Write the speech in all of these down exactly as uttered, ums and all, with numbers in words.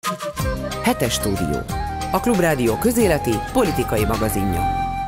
Hetes stúdió. A Klubrádió közéleti politikai magazinja.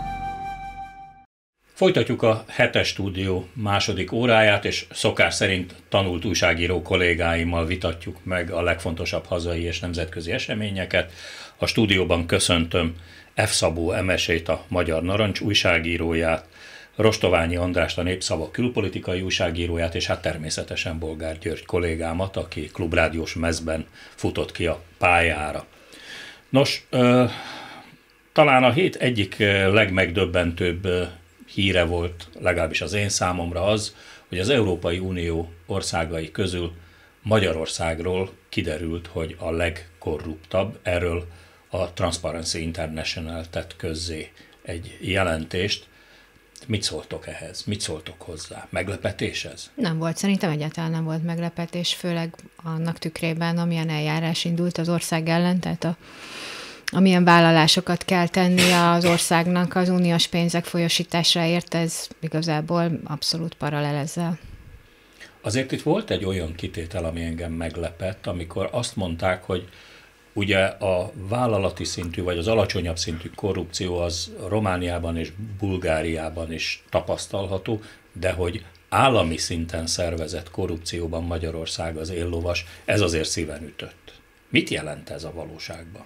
Folytatjuk a Hetes stúdió második óráját, és szokás szerint tanult újságíró kollégáimmal vitatjuk meg a legfontosabb hazai és nemzetközi eseményeket. A stúdióban köszöntöm F. Szabó Emesét, a Magyar Narancs újságíróját, Rostoványi Andrást, a Népszava külpolitikai újságíróját, és hát természetesen Bolgár György kollégámat, aki klubrádiós mezben futott ki a pályára. Nos, talán a hét egyik legmegdöbbentőbb híre volt, legalábbis az én számomra az, hogy az Európai Unió országai közül Magyarországról kiderült, hogy a legkorruptabb. Erről a Transparency International tett közzé egy jelentést. Mit szóltok ehhez? Mit szóltok hozzá? Meglepetés ez? Nem volt, szerintem egyáltalán nem volt meglepetés, főleg annak tükrében, amilyen eljárás indult az ország ellen, tehát a, amilyen vállalásokat kell tenni az országnak az uniós pénzek folyosításáért, ez igazából abszolút paralel ezzel. Azért itt volt egy olyan kitétel, ami engem meglepett, amikor azt mondták, hogy ugye a vállalati szintű, vagy az alacsonyabb szintű korrupció az Romániában és Bulgáriában is tapasztalható, de hogy állami szinten szervezett korrupcióban Magyarország az éllovas, ez azért szíven ütött. Mit jelent ez a valóságban?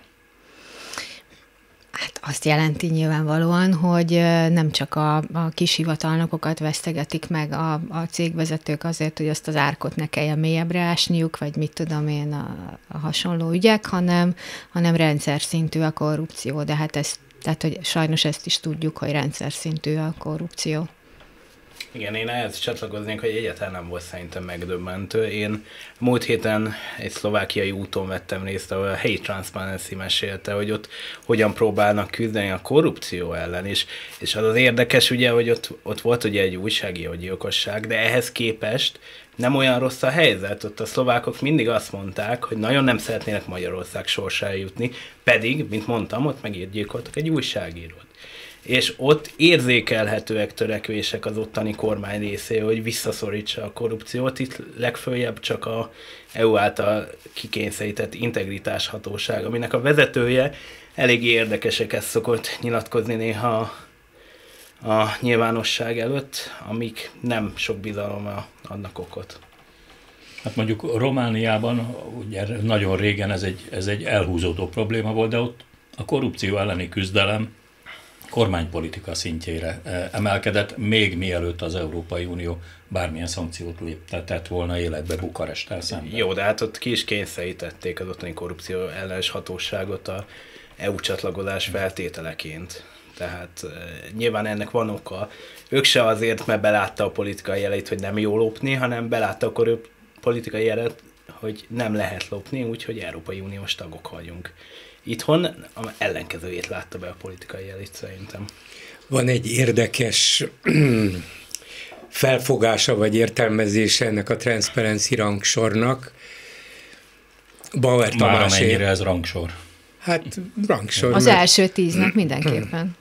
Hát azt jelenti nyilvánvalóan, hogy nem csak a, a kis hivatalnokokat vesztegetik meg a, a cégvezetők azért, hogy azt az árkot ne kelljen mélyebbre ásniuk, vagy mit tudom én, a, a hasonló ügyek, hanem, hanem rendszer szintű a korrupció. De hát ez, tehát, hogy sajnos ezt is tudjuk, hogy rendszer szintű a korrupció. Igen, én ehhez csatlakoznék, hogy egyáltalán nem volt szerintem megdöbbentő. Én múlt héten egy szlovákiai úton vettem részt, ahol a helyi Transparency mesélte, hogy ott hogyan próbálnak küzdeni a korrupció ellen is. És az az érdekes, ugye, hogy ott, ott volt ugye egy újságíró gyilkosság, de ehhez képest nem olyan rossz a helyzet. Ott a szlovákok mindig azt mondták, hogy nagyon nem szeretnének Magyarország sorsára jutni, pedig, mint mondtam, ott meggyilkoltak egy újságírót. És ott érzékelhetőek törekvések az ottani kormány részéről, hogy visszaszorítsa a korrupciót. Itt legföljebb csak a é u által kikényszerített integritáshatóság, aminek a vezetője elég érdekeseket szokott nyilatkozni néha a nyilvánosság előtt, amik nem sok bizalomra adnak okot. Hát mondjuk Romániában ugye nagyon régen ez egy, ez egy elhúzódó probléma volt, de ott a korrupció elleni küzdelem kormánypolitika szintjére emelkedett, még mielőtt az Európai Unió bármilyen szankciót léptetett volna életbe Bukaresttel szemben. Jó, de hát ott ki is kényszerítették az ottani korrupció ellenes hatóságot a é u csatlakozás feltételeként. Tehát uh, nyilván ennek van oka. Ők se azért, mert belátta a politikai jeleit, hogy nem jó lopni, hanem belátta akkor ő politikai jelet, hogy nem lehet lopni, úgyhogy Európai Uniós tagok vagyunk. Itthon ellenkezőjét látta be a politikai elit szerintem. Van egy érdekes felfogása vagy értelmezése ennek a Transparency rangsornak. Bauer Tamás. Már mennyire ez rangsor? Hát rangsor. Az mert... első tíznek mindenképpen.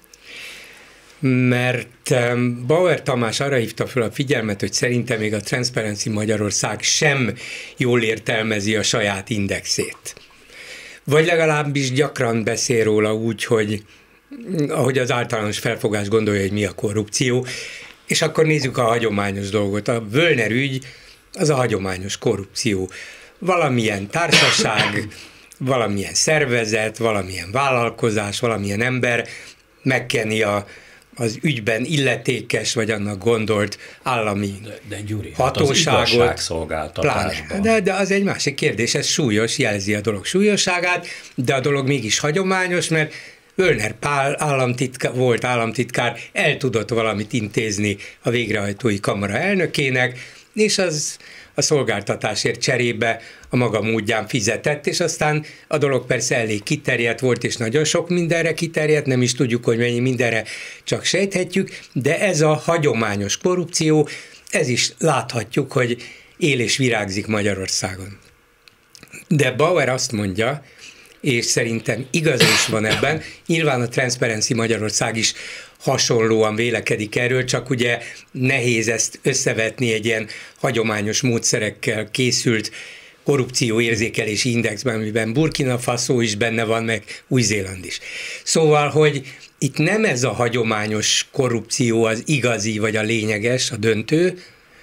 Mert Bauer Tamás arra hívta fel a figyelmet, hogy szerintem még a Transparency Magyarország sem jól értelmezi a saját indexét. Vagy legalábbis gyakran beszél róla úgy, hogy ahogy az általános felfogás gondolja, hogy mi a korrupció, és akkor nézzük a hagyományos dolgot. A Völner ügy az a hagyományos korrupció. Valamilyen társaság, valamilyen szervezet, valamilyen vállalkozás, valamilyen ember megkeni a az ügyben illetékes, vagy annak gondolt állami de, de Gyuri, hatóságot. Hát az igazságszolgáltatásban. De, de az egy másik kérdés, ez súlyos, jelzi a dolog súlyosságát, de a dolog mégis hagyományos, mert Völner Pál államtitkár, volt államtitkár, el tudott valamit intézni a végrehajtói kamara elnökének, és az a szolgáltatásért cserébe a maga módján fizetett, és aztán a dolog persze elég kiterjedt volt, és nagyon sok mindenre kiterjedt, nem is tudjuk, hogy mennyi mindenre, csak sejthetjük, de ez a hagyományos korrupció, ez is láthatjuk, hogy él és virágzik Magyarországon. De Bauer azt mondja, és szerintem igaza is van ebben, nyilván a Transparency Magyarország is hasonlóan vélekedik erről, csak ugye nehéz ezt összevetni egy ilyen hagyományos módszerekkel készült korrupcióérzékelési indexben, amiben Burkina Faso is benne van, meg Új-Zéland is. Szóval, hogy itt nem ez a hagyományos korrupció az igazi, vagy a lényeges, a döntő,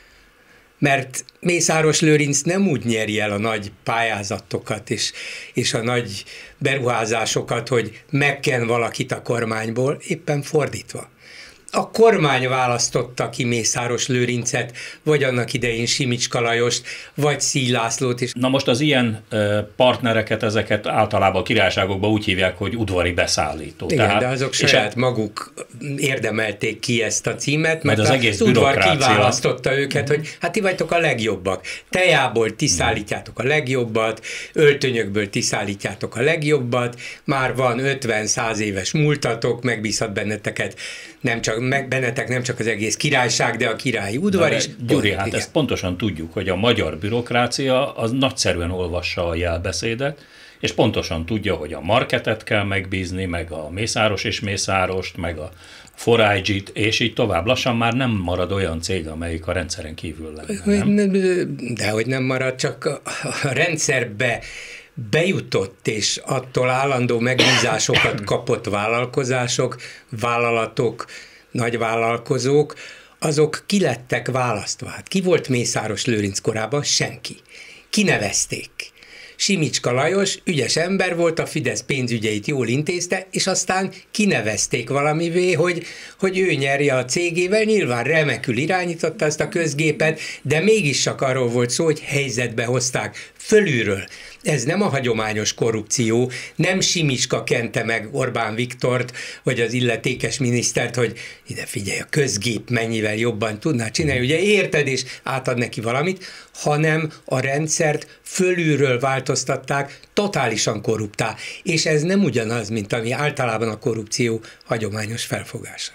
mert Mészáros Lőrinc nem úgy nyeri el a nagy pályázatokat és, és a nagy beruházásokat, hogy megken valakit a kormányból, éppen fordítva. A kormány választotta ki Mészáros Lőrincet, vagy annak idején Simicska Lajost, vagy Szíj Lászlót is. Na most az ilyen partnereket, ezeket általában a királyságokban úgy hívják, hogy udvari beszállító. Igen, Tehát, de azok saját maguk érdemelték ki ezt a címet, mert az, az egész udvar bürokrácia kiválasztotta őket, hogy hát ti vagytok a legjobbak. Tejából ti szállítjátok a legjobbat, öltönyökből ti szállítjátok a legjobbat, már van ötven-száz éves múltatok, megbízhat benneteket nem csak, meg bennetek nem csak az egész királyság, de a királyi udvar de is. Gyuri, hát ezt pontosan tudjuk, hogy a magyar bürokrácia az nagyszerűen olvassa a jelbeszédet, és pontosan tudja, hogy a marketet kell megbízni, meg a Mészáros és Mészárost, meg a négy gét, és így tovább. Lassan már nem marad olyan cég, amelyik a rendszeren kívül lenne, nem? Dehogy nem marad, csak a, a rendszerbe bejutott, és attól állandó megbízásokat kapott vállalkozások, vállalatok, nagyvállalkozók, azok ki lettek választva. Hát ki volt Mészáros Lőrinc korában? Senki. Kinevezték. Simicska Lajos ügyes ember volt, a Fidesz pénzügyeit jól intézte, és aztán kinevezték valamivé, hogy, hogy ő nyerje a cégével, nyilván remekül irányította ezt a közgépet, de mégis csak arról volt szó, hogy helyzetbe hozták fölülről. Ez nem a hagyományos korrupció, nem Simicska kente meg Orbán Viktort, vagy az illetékes minisztert, hogy ide figyelj, a közgép mennyivel jobban tudná csinálni, ugye érted, és átad neki valamit, hanem a rendszert fölülről változtatták totálisan korruptá. És ez nem ugyanaz, mint ami általában a korrupció hagyományos felfogása.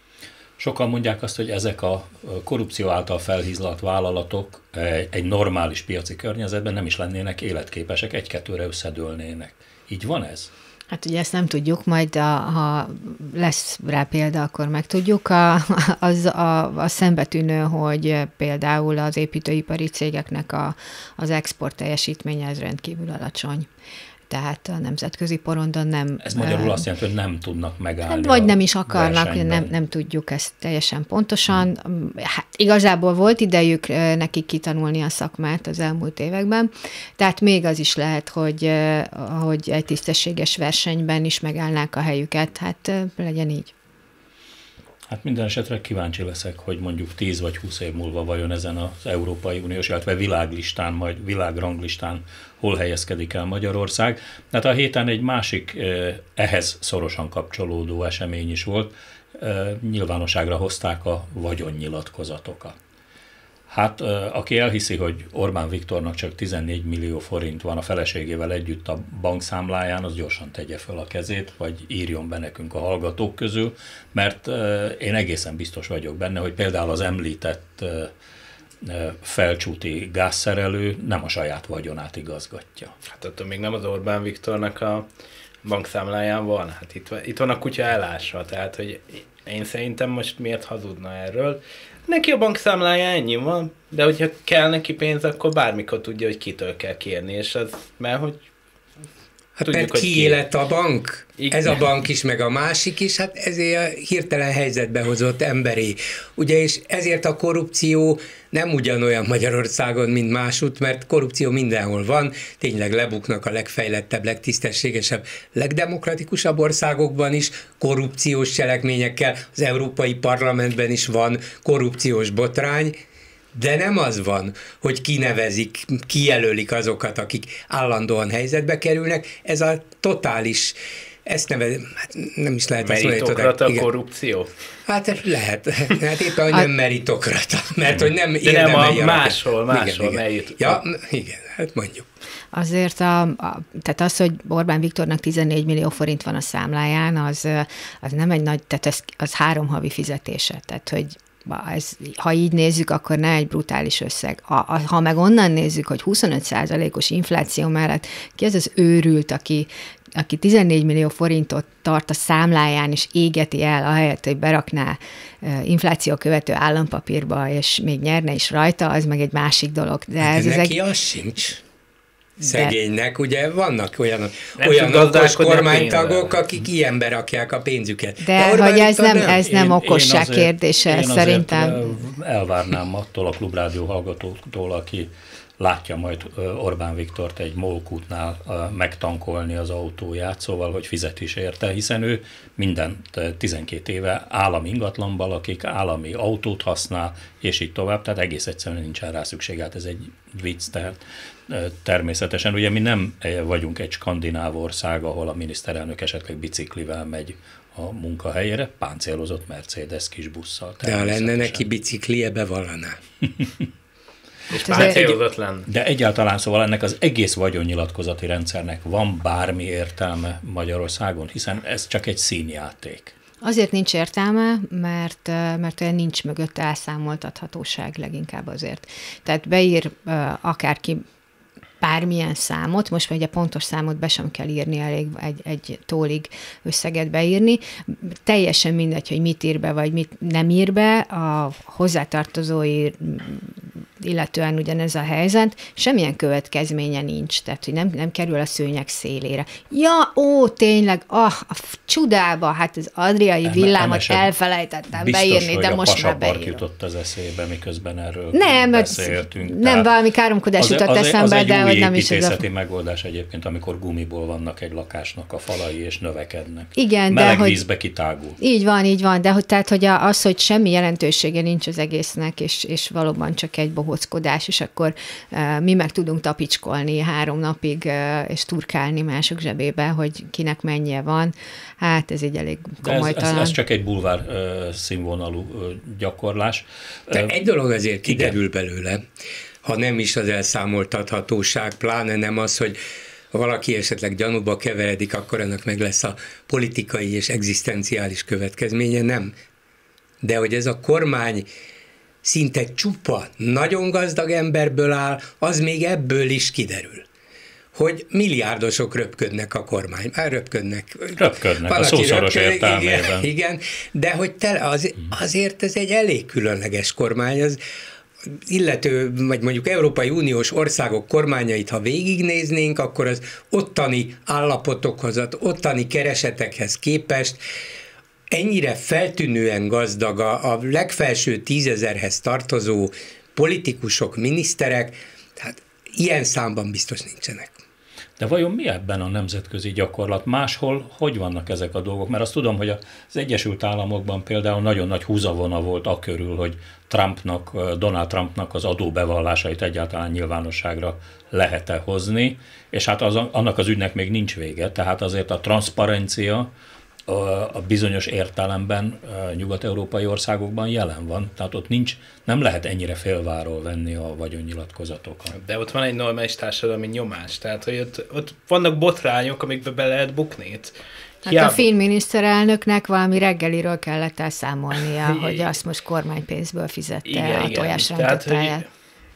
Sokan mondják azt, hogy ezek a korrupció által felhízlalt vállalatok egy normális piaci környezetben nem is lennének életképesek, egy-kettőre összedőlnének. Így van ez? Hát ugye ezt nem tudjuk, majd a, ha lesz rá példa, akkor megtudjuk. A, az a, a szembetűnő, hogy például az építőipari cégeknek a, az export teljesítménye ez rendkívül alacsony. Tehát a nemzetközi porondon nem... Ez magyarul azt jelenti, hogy nem tudnak megállni. Vagy nem is akarnak, hogy nem, nem tudjuk ezt teljesen pontosan. Hát igazából volt idejük nekik kitanulni a szakmát az elmúlt években, tehát még az is lehet, hogy, hogy egy tisztességes versenyben is megállnák a helyüket, hát legyen így. Hát minden esetre kíváncsi leszek, hogy mondjuk tíz vagy húsz év múlva vajon ezen az Európai Uniós, illetve világlistán, majd világranglistán hol helyezkedik el Magyarország. Hát a héten egy másik ehhez szorosan kapcsolódó esemény is volt. Nyilvánosságra hozták a vagyonnyilatkozatokat. Hát aki elhiszi, hogy Orbán Viktornak csak tizennégy millió forint van a feleségével együtt a bankszámláján, az gyorsan tegye föl a kezét, vagy írjon be nekünk a hallgatók közül, mert én egészen biztos vagyok benne, hogy például az említett felcsúti gázszerelő nem a saját vagyonát igazgatja. Hát attól még nem az Orbán Viktornak a bankszámláján van. Hát itt van, itt van a kutya elásva, tehát hogy én szerintem most miért hazudna erről. Neki a bankszámlája ennyi van, de hogyha kell neki pénz, akkor bármikor tudja, hogy kitől kell kérni, és az, mert hogy hát tudjuk, mert kié lett a bank? Igen. Ez a bank is, meg a másik is, hát ezért a hirtelen helyzetbe hozott emberi. Ugye, és ezért a korrupció nem ugyanolyan Magyarországon, mint másút, mert korrupció mindenhol van, tényleg lebuknak a legfejlettebb, legtisztességesebb, legdemokratikusabb országokban is korrupciós cselekményekkel, az Európai Parlamentben is van korrupciós botrány, de nem az van, hogy kinevezik, kijelölik azokat, akik állandóan helyzetbe kerülnek, ez a totális, ezt nevez, hát nem is lehet azt mondani. Meritokrata korrupció? Hát lehet, hát éppen, hogy nem meritokrata, mert hogy nem de nem a máshol, máshol. Igen, igen. Ja, igen, hát mondjuk. Azért a, a, tehát az, hogy Orbán Viktornak tizennégy millió forint van a számláján, az, az nem egy nagy, tehát ez, az három havi fizetése, tehát hogy Ez, ha így nézzük, akkor ne egy brutális összeg. Ha, ha meg onnan nézzük, hogy huszonöt százalékos infláció mellett ki az az őrült, aki, aki tizennégy millió forintot tart a számláján, és égeti el, ahelyett, hogy berakná infláció követő állampapírba, és még nyerne is rajta, az meg egy másik dolog. De hát ez, ez neki egy... az sincs. szegénynek, ugye vannak olyan, olyan okos kormánytagok, akik ilyenbe rakják a pénzüket. De, de hogy ez nem, ez nem én, okosság én azért, kérdése, én szerintem. Elvárnám attól a Klubrádió hallgatótól, aki látja majd Orbán Viktort egy molkútnál megtankolni az autóját, szóval, hogy fizet is érte, hiszen ő minden tizenkét éve állami ingatlanban lakik, állami autót használ, és így tovább, tehát egész egyszerűen nincsen rá szükség, hát ez egy vicc, tehát természetesen. Ugye mi nem vagyunk egy skandináv ország, ahol a miniszterelnök esetleg biciklivel megy a munkahelyére, páncélozott Mercedes kis busszal. De ha lenne neki biciklie, bevallaná. És páncélozatlan. De egyáltalán szóval ennek az egész vagyonnyilatkozati rendszernek van bármi értelme Magyarországon, hiszen ez csak egy színjáték. Azért nincs értelme, mert, mert olyan nincs mögött elszámoltathatóság leginkább azért. Tehát beír akárki bármilyen számot, most már egy pontos számot be sem kell írni, elég egy, egy tólig összeget beírni. Teljesen mindegy, hogy mit ír be, vagy mit nem ír be, a hozzátartozói illetően ugyanez a helyzet, semmilyen következménye nincs, tehát hogy nem, nem kerül a szőnyeg szélére. Ja, ó, tényleg, ah, a csudába, hát az adriai villámot elfelejtettem beírni, de most már beírom. Biztos, jutott az eszébe, miközben erről nem, beszéltünk. Nem, valami káromkodás jutott az, eszembe, az de hogy nem is ez a... megoldás egyébként, amikor gumiból vannak egy lakásnak a falai, és növekednek. Igen, meleg de vízbe hogy... kitágul. Így van, így van, de hogy, tehát, hogy az, hogy semmi jelentősége nincs az egésznek, és, és valóban csak egy bohóckodás, és akkor uh, mi meg tudunk tapicskolni három napig, uh, és turkálni mások zsebébe, hogy kinek mennyie van. Hát ez így elég komolytalan. Ez, ez, ez csak egy bulvár uh, színvonalú uh, gyakorlás. De uh, egy dolog azért kiderül belőle, ha nem is az elszámoltathatóság, pláne nem az, hogy ha valaki esetleg gyanúba keveredik, akkor ennek meg lesz a politikai és egzisztenciális következménye, nem. De hogy ez a kormány szinte csupa, nagyon gazdag emberből áll, az még ebből is kiderül. Hogy milliárdosok röpködnek a kormány. Már röpködnek. Röpködnek, a szószoros értelmében. Igen, igen, de hogy te, az, azért ez egy elég különleges kormány, az illető, vagy mondjuk Európai Uniós országok kormányait, ha végignéznénk, akkor az ottani állapotokhoz, az ottani keresetekhez képest ennyire feltűnően gazdag a, a legfelső tízezerhez tartozó politikusok, miniszterek, tehát ilyen számban biztos nincsenek. De vajon mi ebben a nemzetközi gyakorlat? Máshol hogy vannak ezek a dolgok? Mert azt tudom, hogy az Egyesült Államokban például nagyon nagy húzavona volt akörül, hogy Trumpnak, Donald Trumpnak az adóbevallásait egyáltalán nyilvánosságra lehet-e hozni, és hát az, annak az ügynek még nincs vége, tehát azért a transzparencia a bizonyos értelemben nyugat-európai országokban jelen van. Tehát ott nincs, nem lehet ennyire félváról venni a vagyonnyilatkozatokat. De ott van egy normális társadalmi nyomás, tehát hogy ott, ott vannak botrányok, amikbe be lehet bukni. Hát Hiába. A finn miniszterelnöknek valami reggeliről kellett elszámolnia, hogy azt most kormánypénzből fizette igen, a tojásrántottáját.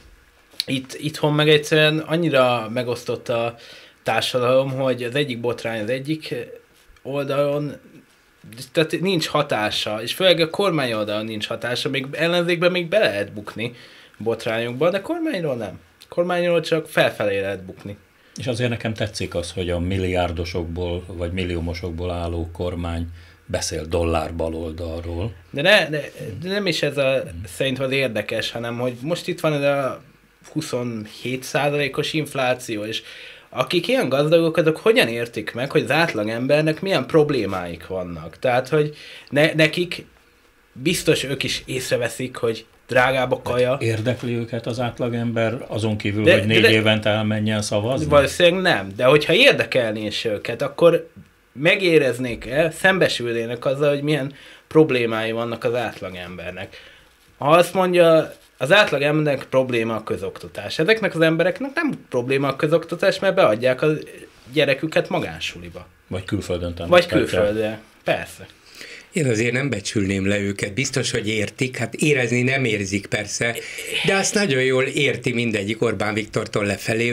Itt, itthon meg egyszerűen annyira megosztott a társadalom, hogy az egyik botrány az egyik oldalon, tehát nincs hatása, és főleg a kormány oldalon nincs hatása, még ellenzékben még be lehet bukni botrányokba, de kormányról nem. Kormányról csak felfelé lehet bukni. És azért nekem tetszik az, hogy a milliárdosokból vagy milliómosokból álló kormány beszél dollár baloldalról. De, ne, de, de nem is ez a szerintem az érdekes, hanem hogy most itt van ez a huszonhét százalékos infláció, és akik ilyen gazdagok, azok hogyan értik meg, hogy az átlagembernek milyen problémáik vannak. Tehát, hogy ne, nekik biztos ők is észreveszik, hogy drágább a kaja. Hát érdekli őket az átlagember azon kívül, de, hogy négy de, évente elmenjen szavazni? Valószínűleg nem, de hogyha érdekelné is őket, akkor megéreznék el, szembesülnének azzal, hogy milyen problémái vannak az átlagembernek. Ha azt mondja, az átlag embernek probléma a közoktatás. Ezeknek az embereknek nem probléma a közoktatás, mert beadják a gyereküket magánsuliba. Vagy külföldön tanulják. Vagy külföldön, persze. Én azért nem becsülném le őket. Biztos, hogy értik, hát érezni nem érzik persze, de azt nagyon jól érti mindegyik Orbán Viktortól lefelé, hogy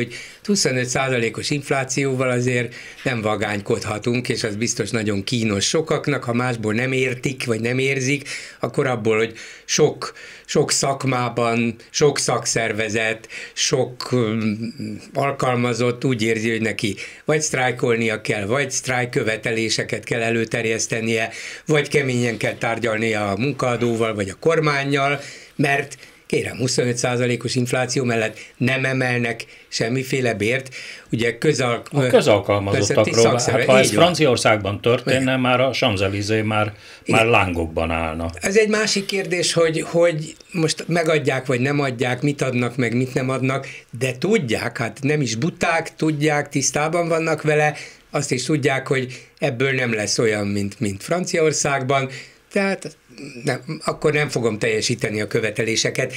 huszonöt százalékos inflációval azért nem vagánykodhatunk, és az biztos nagyon kínos sokaknak, ha másból nem értik, vagy nem érzik, akkor abból, hogy sok, sok szakmában, sok szakszervezet, sok um, alkalmazott úgy érzi, hogy neki vagy sztrájkolnia kell, vagy sztrájk követeléseket kell előterjesztenie, vagy keményen kell tárgyalnia a munkaadóval, vagy a kormánnyal, mert kérem, huszonöt százalékos infláció mellett nem emelnek semmiféle bért. Ugye közalk... a közalkalmazottakról, hát ha ez Franciaországban történne, igen. már a Champs-Élysées már, már lángokban állna. Ez egy másik kérdés, hogy, hogy most megadják, vagy nem adják, mit adnak, meg mit nem adnak, de tudják, hát nem is buták, tudják, tisztában vannak vele, azt is tudják, hogy ebből nem lesz olyan, mint, mint Franciaországban, tehát nem, akkor nem fogom teljesíteni a követeléseket,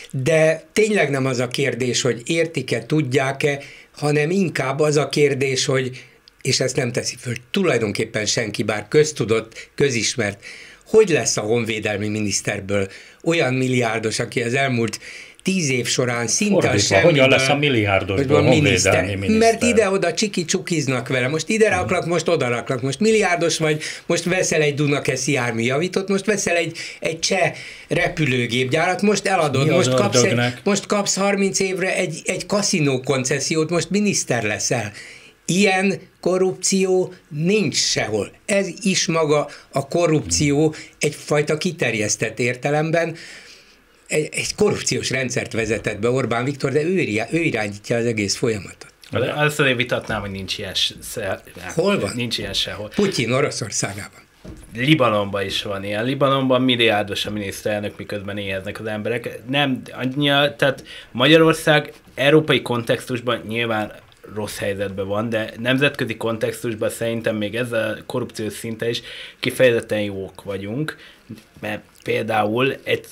de tényleg nem az a kérdés, hogy értik-e, tudják-e, hanem inkább az a kérdés, hogy, és ezt nem teszi föl tulajdonképpen senki, bár köztudott, közismert, hogy lesz a honvédelmi miniszterből olyan milliárdos, aki az elmúlt tíz év során szinte a semmiből... Hogyan lesz a milliárdosból honvédelmi miniszter? Mert ide-oda csiki-csukiznak vele. Most ide raklak, most oda raklak. Most milliárdos vagy, most veszel egy Dunakeszi járműjavítót, most veszel egy, egy cseh repülőgépgyárat, most eladod, most kapsz, egy, most kapsz harminc évre egy, egy kaszinó koncesziót, most miniszter leszel. Ilyen korrupció nincs sehol. Ez is maga a korrupció egyfajta kiterjesztett értelemben. Egy, egy korrupciós rendszert vezetett be Orbán Viktor, de ő, ő irányítja az egész folyamatot. Azt azért vitatnám, hogy nincs ilyen, se, Hol van? Nincs ilyen sehol. Putyin Oroszországában. Libanonban is van ilyen. Libanonban milliárdos a miniszterelnök, miközben éheznek az emberek. Nem, annyira, tehát Magyarország európai kontextusban nyilván rossz helyzetben van, de nemzetközi kontextusban szerintem még ezzel a korrupciós szinten is kifejezetten jók vagyunk, mert például egy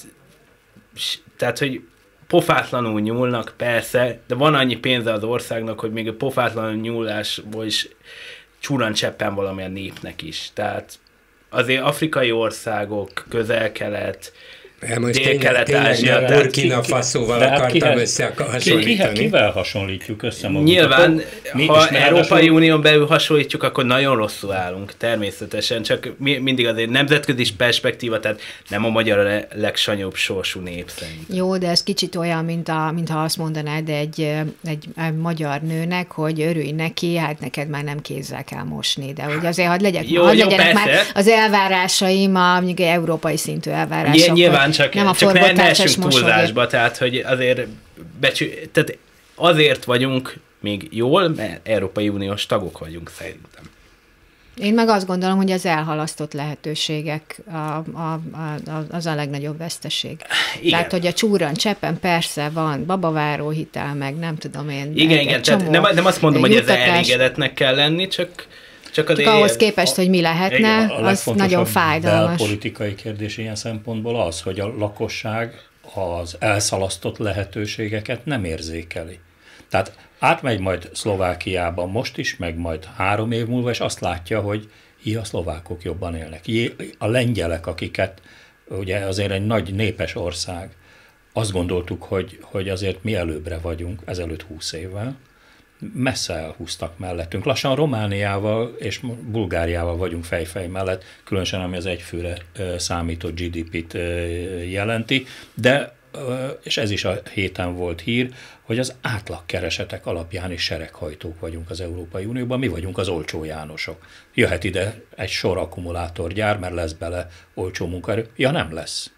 tehát, hogy pofátlanul nyúlnak, persze, de van annyi pénze az országnak, hogy még a pofátlanul nyúlásból is csúrancseppen valamilyen népnek is. Tehát azért afrikai országok, közel-kelet, Dél-Kelet-Ázsia. Burkina Fasoval akartam összehasonlítani. Kivel hasonlítjuk össze magunkat? Nyilván, ha Európai Unión belül hasonlítjuk, akkor nagyon rosszul állunk, természetesen, csak mindig azért nemzetközi perspektíva, tehát nem a magyar a legsanyóbb sorsú nép szerint. Jó, de ez kicsit olyan, mint a, mintha azt mondanád egy, egy, egy magyar nőnek, hogy örülj neki, hát neked már nem kézzel kell mosni, de hogy azért hadd legyek, jó, hadd jó, legyenek persze. már az elvárásaim, a, mondjuk európai szintű elvárások. Nyilván csak, nem a csak ne, ne essünk mosógép. túlzásba, tehát hogy azért, becsü, tehát azért vagyunk még jól, mert Európai Uniós tagok vagyunk szerintem. Én meg azt gondolom, hogy az elhalasztott lehetőségek a, a, a, az a legnagyobb veszteség. Igen. Tehát, hogy a csúran cseppen persze van babaváró hitel, meg nem tudom én. Igen, igen, tehát nem, nem azt mondom, hogy ezzel elégedetnek kell lenni, csak Csak, Csak ahhoz képest, hogy mi lehetne, igen, az nagyon fájdalmas. A politikai kérdés ilyen szempontból az, hogy a lakosság az elszalasztott lehetőségeket nem érzékeli. Tehát átmegy majd Szlovákiába most is, meg majd három év múlva, és azt látja, hogy így a szlovákok jobban élnek. A lengyelek, akiket ugye azért egy nagy népes ország, azt gondoltuk, hogy, hogy azért mi előbbre vagyunk ezelőtt húsz évvel, messze elhúztak mellettünk. Lassan Romániával és Bulgáriával vagyunk fejfej mellett, különösen ami az egyfőre számított gé dé pét jelenti, de, és ez is a héten volt hír, hogy az átlagkeresetek alapján is sereghajtók vagyunk az Európai Unióban, mi vagyunk az olcsó Jánosok. Jöhet ide egy sor akkumulátorgyár, mert lesz bele olcsó munkaerő. Ja, nem lesz.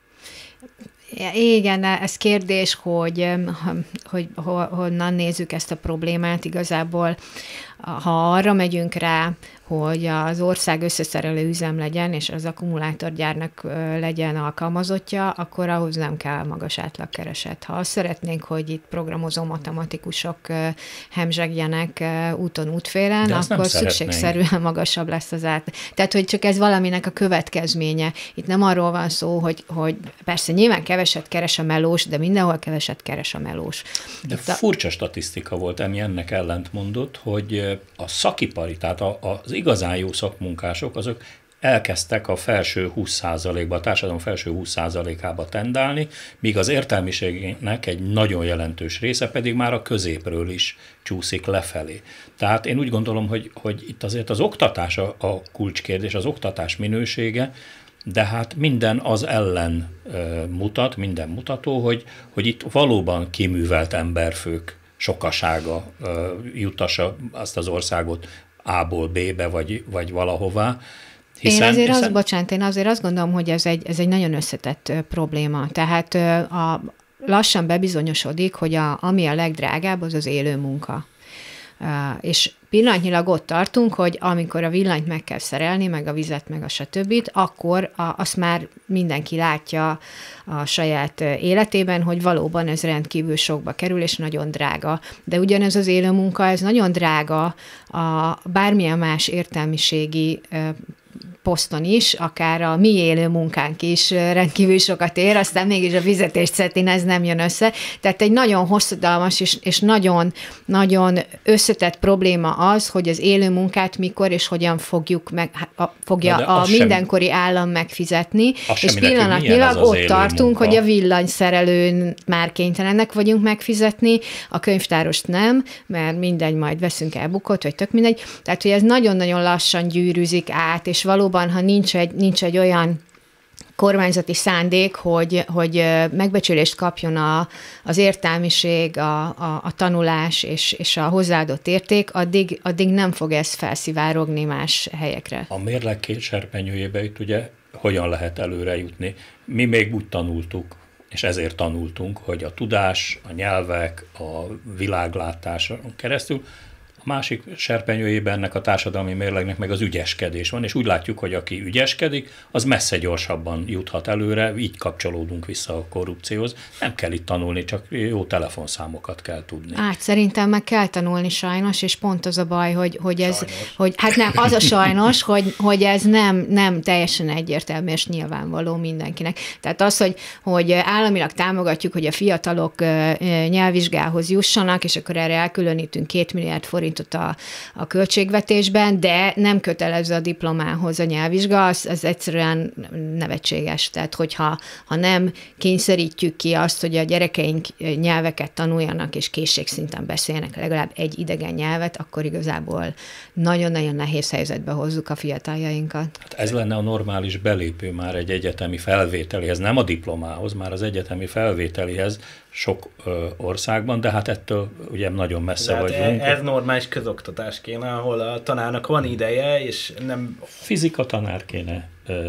Igen, ez kérdés, hogy, hogy honnan nézzük ezt a problémát. Igazából, ha arra megyünk rá, hogy az ország összeszerelő üzem legyen, és az akkumulátorgyárnak legyen alkalmazottja, akkor ahhoz nem kell magas átlagkereset. Ha azt szeretnénk, hogy itt programozó matematikusok hemzsegjenek úton, útfélen, akkor szükségszerűen magasabb lesz az át. Tehát, hogy csak ez valaminek a következménye. Itt nem arról van szó, hogy, hogy persze nyilván keveset keres a melós, de mindenhol keveset keres a melós. De itt furcsa a... statisztika volt, ami ennek ellentmondott, hogy a szakipari, tehát az igazán jó szakmunkások, azok elkezdtek a felső húsz százalékba, a társadalom felső húsz százalékába tendálni, míg az értelmiségnek egy nagyon jelentős része pedig már a középről is csúszik lefelé. Tehát én úgy gondolom, hogy, hogy itt azért az oktatás a, a kulcskérdés, az oktatás minősége, de hát minden az ellen e, mutat, minden mutató, hogy, hogy itt valóban kiművelt emberfők sokasága e, jutassa azt az országot A-ból B-be, vagy, vagy valahová. Hiszen, én azért hiszen... azt, bocsánat, én azért azt gondolom, hogy ez egy, ez egy nagyon összetett ö, probléma. Tehát ö, a, lassan bebizonyosodik, hogy a, ami a legdrágább, az az élő munka. Uh, és pillanatnyilag ott tartunk, hogy amikor a villanyt meg kell szerelni, meg a vizet, meg a stb., akkor a, azt már mindenki látja a saját életében, hogy valóban ez rendkívül sokba kerül, és nagyon drága. De ugyanez az élő munka, ez nagyon drága a bármilyen más értelmiségi uh, poszton is, akár a mi élő munkánk is rendkívül sokat ér, aztán mégis a fizetést szettin ez nem jön össze. Tehát egy nagyon hosszadalmas és, és nagyon, nagyon összetett probléma az, hogy az élő munkát mikor és hogyan fogjuk meg, a, fogja a mindenkori sem, állam megfizetni, és pillanatnyilag ott tartunk, munka. Hogy a villanyszerelőn már kénytelenek vagyunk megfizetni, a könyvtárost nem, mert mindegy, majd veszünk el bukot, vagy tök mindegy. Tehát, hogy ez nagyon-nagyon lassan gyűrűzik át, és valóban ha nincs egy, nincs egy olyan kormányzati szándék, hogy, hogy megbecsülést kapjon a, az értelmiség, a, a, a tanulás és, és a hozzáadott érték, addig, addig nem fog ez felszivárogni más helyekre. A mérleg két serpenyőjébe itt ugye hogyan lehet előre jutni? Mi még úgy tanultuk, és ezért tanultunk, hogy a tudás, a nyelvek, a világlátáson keresztül, a másik serpenyőjében ennek a társadalmi mérlegnek meg az ügyeskedés van, és úgy látjuk, hogy aki ügyeskedik, az messze gyorsabban juthat előre, így kapcsolódunk vissza a korrupcióhoz. Nem kell itt tanulni, csak jó telefonszámokat kell tudni. Hát szerintem meg kell tanulni sajnos, és pont az a baj, hogy, hogy ez, hogy, hát nem, az a sajnos, hogy, hogy ez nem, nem teljesen egyértelmű és nyilvánvaló mindenkinek. Tehát az, hogy, hogy államilag támogatjuk, hogy a fiatalok nyelvvizsgához jussanak, és akkor erre elkülönítünk két milliárd forint A, a költségvetésben, de nem kötelező a diplomához a nyelvvizsga, az, az egyszerűen nevetséges. Tehát, hogyha ha nem kényszerítjük ki azt, hogy a gyerekeink nyelveket tanuljanak, és készségszinten beszélnek legalább egy idegen nyelvet, akkor igazából nagyon-nagyon nehéz helyzetbe hozzuk a fiataljainkat. Hát ez lenne a normális belépő már egy egyetemi felvételihez, nem a diplomához, már az egyetemi felvételihez sok ö, országban, de hát ettől ugye nagyon messze hát vagyunk. Ez normális közoktatás kéne, ahol a tanárnak van ideje, és nem... Fizika tanár kéne,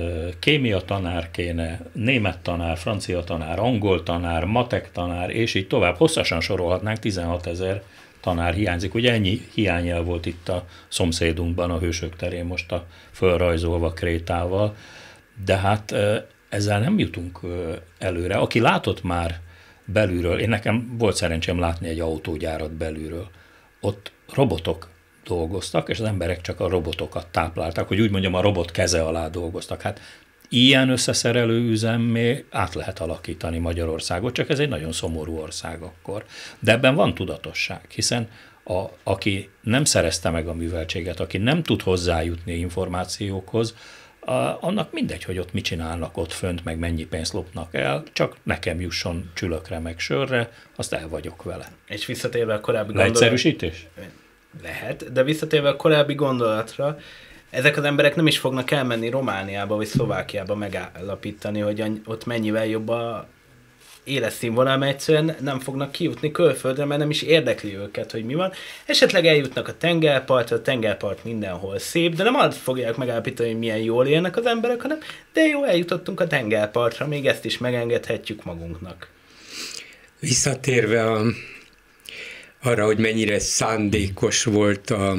kémia tanár kéne, német tanár, francia tanár, angol tanár, matek tanár, és így tovább. Hosszasan sorolhatnánk, tizenhatezer tanár hiányzik. Ugye ennyi hiányjel volt itt a szomszédunkban, a Hősök terén most a fölrajzolva krétával, de hát ezzel nem jutunk előre. Aki látott már belülről, én nekem volt szerencsém látni egy autógyárat belülről, ott robotok dolgoztak, és az emberek csak a robotokat táplálták, hogy úgy mondjam, a robot keze alá dolgoztak. Hát ilyen összeszerelő üzemmé át lehet alakítani Magyarországot, csak ez egy nagyon szomorú ország akkor. De ebben van tudatosság, hiszen a, aki nem szerezte meg a műveltséget, aki nem tud hozzájutni információkhoz, A, annak mindegy, hogy ott mit csinálnak ott fönt, meg mennyi pénzt lopnak el, csak nekem jusson csülökre, meg sörre, azt el vagyok vele. És visszatérve a korábbi gondolatra... Leegyszerűsítés? Lehet, de visszatérve a korábbi gondolatra, ezek az emberek nem is fognak elmenni Romániába vagy Szlovákiába megállapítani, hogy ott mennyivel jobb a életszínvonal, mert egyszerűen nem fognak kijutni külföldre, mert nem is érdekli őket, hogy mi van. Esetleg eljutnak a tengerpartra, a tengerpart mindenhol szép, de nem azt fogják megállapítani, hogy milyen jól élnek az emberek, hanem de jó, eljutottunk a tengerpartra, még ezt is megengedhetjük magunknak. Visszatérve a, arra, hogy mennyire szándékos volt a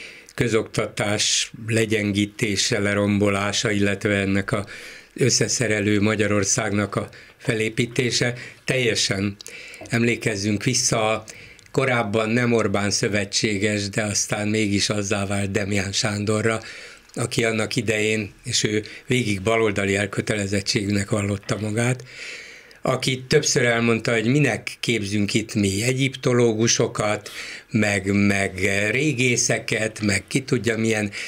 közoktatás legyengítése, lerombolása, illetve ennek a összeszerelő Magyarországnak a felépítése. Teljesen emlékezzünk vissza, korábban nem Orbán szövetséges, de aztán mégis azzá vált Demján Sándorra, aki annak idején, és ő végig baloldali elkötelezettségűnek vallotta magát, aki többször elmondta, hogy minek képzünk itt mi egyiptológusokat, meg, meg régészeket, meg ki tudja milyen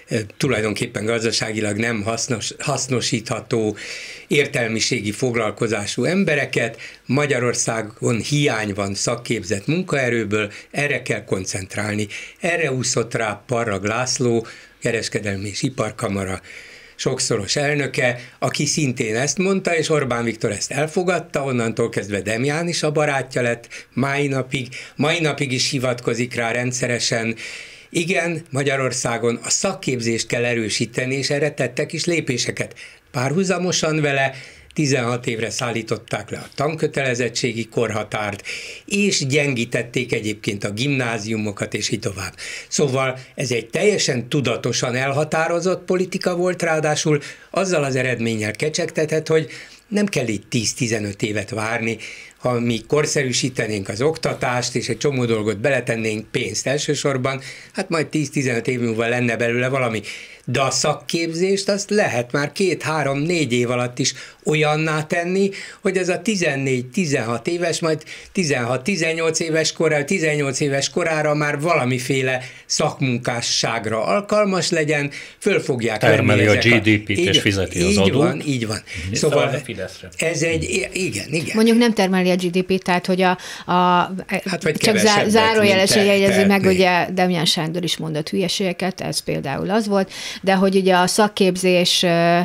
tulajdonképpen gazdaságilag nem hasznos, hasznosítható értelmiségi foglalkozású embereket. Magyarországon hiány van szakképzett munkaerőből, erre kell koncentrálni. Erre úszott rá Parrag László, Kereskedelmi és Iparkamara sokszoros elnöke, aki szintén ezt mondta, és Orbán Viktor ezt elfogadta, onnantól kezdve Demján is a barátja lett, mai napig, mai napig is hivatkozik rá rendszeresen. Igen, Magyarországon a szakképzést kell erősíteni, és erre tettek is lépéseket. Párhuzamosan vele tizenhat évre szállították le a tankötelezettségi korhatárt, és gyengítették egyébként a gimnáziumokat, és így tovább. Szóval ez egy teljesen tudatosan elhatározott politika volt, ráadásul azzal az eredménnyel kecsegtetett, hogy nem kell így tíz-tizenöt évet várni, ha mi korszerűsítenénk az oktatást, és egy csomó dolgot beletennénk, pénzt elsősorban, hát majd tíz-tizenöt év múlva lenne belőle valami. De a szakképzést azt lehet már két-három-négy év alatt is olyanná tenni, hogy ez a tizennégy-tizenhat éves, majd tizenhat-tizennyolc éves korára, tizennyolc éves korára már valamiféle szakmunkásságra alkalmas legyen, föl fogják termeli lenni a gé dé pét és fizeti az adót. Így van, így van. Szóval ez egy, igen, igen. Mondjuk nem termeli a gé dé pét, tehát hogy a, a hát csak zá, zárójelesen jegyezi meg, ugye Demján Sándor is mondott hülyeségeket, ez például az volt, de hogy ugye a szakképzés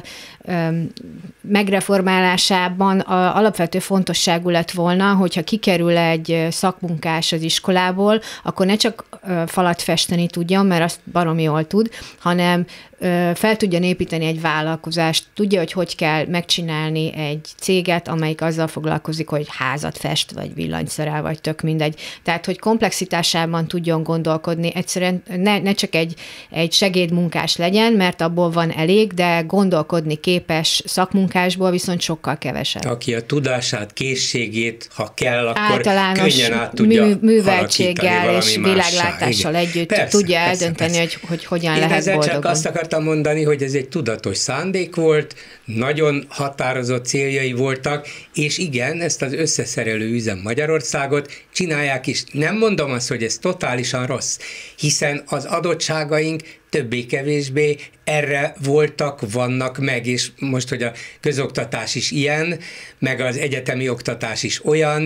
megreformálásában a alapvető fontosságú lett volna, hogyha kikerül egy szakmunkás az iskolából, akkor ne csak falat festeni tudjon, mert azt baromi jól tud, hanem fel tudjon építeni egy vállalkozást, tudja, hogy hogy kell megcsinálni egy céget, amelyik azzal foglalkozik, hogy házat fest, vagy villanyszerel, vagy tök mindegy. Tehát, hogy komplexitásában tudjon gondolkodni, egyszerűen ne, ne csak egy, egy segédmunkás legyen, mert abból van elég, de gondolkodni képes szakmunkásból viszont sokkal kevesebb. Aki a tudását, készségét, ha kell, akkor általános könnyen át tudja mű, műveltséggel és világlátással mássá. együtt Persze, tudja persze, eldönteni, persze. Hogy, hogy hogyan Én lehet ezzel boldogan. csak azt akartam mondani, hogy ez egy tudatos szándék volt, nagyon határozott céljai voltak, és igen, ezt az összeszerelő üzem Magyarországot csinálják is. Nem mondom azt, hogy ez totálisan rossz, hiszen az adottságaink többé-kevésbé erre voltak, vannak meg, és most, hogy a közoktatás is ilyen, meg az egyetemi oktatás is olyan,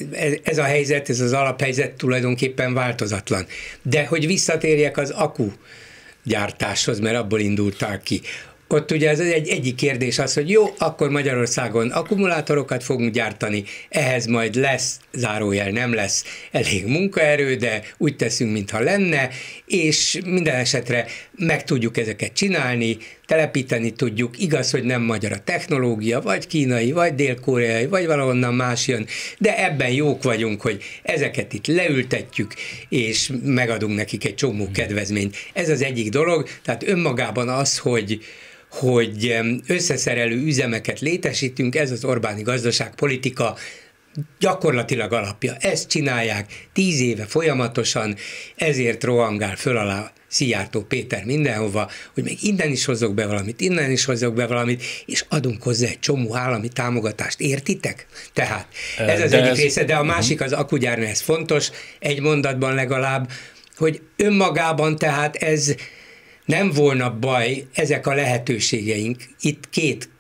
ez a helyzet, ez az alaphelyzet tulajdonképpen változatlan. De hogy visszatérjek az akku gyártáshoz, mert abból indultál ki. Ott ugye ez egy egyik kérdés az, hogy jó, akkor Magyarországon akkumulátorokat fogunk gyártani, ehhez majd lesz, zárójel nem lesz elég munkaerő, de úgy teszünk, mintha lenne, és minden esetre meg tudjuk ezeket csinálni, telepíteni tudjuk, igaz, hogy nem magyar a technológia, vagy kínai, vagy dél-koreai, vagy valahonnan más jön, de ebben jók vagyunk, hogy ezeket itt leültetjük, és megadunk nekik egy csomó kedvezményt. Ez az egyik dolog, tehát önmagában az, hogy hogy összeszerelő üzemeket létesítünk, ez az Orbáni gazdaságpolitika gyakorlatilag alapja. Ezt csinálják tíz éve folyamatosan, ezért rohangál föl alá Szijjártó Péter mindenhova, hogy még innen is hozzuk be valamit, innen is hozzuk be valamit, és adunk hozzá egy csomó állami támogatást. Értitek? Tehát ez az de egyik ez... része, de a másik az akkugyárnál, ez fontos, egy mondatban legalább, hogy önmagában tehát ez nem volna baj, ezek a lehetőségeink. Itt két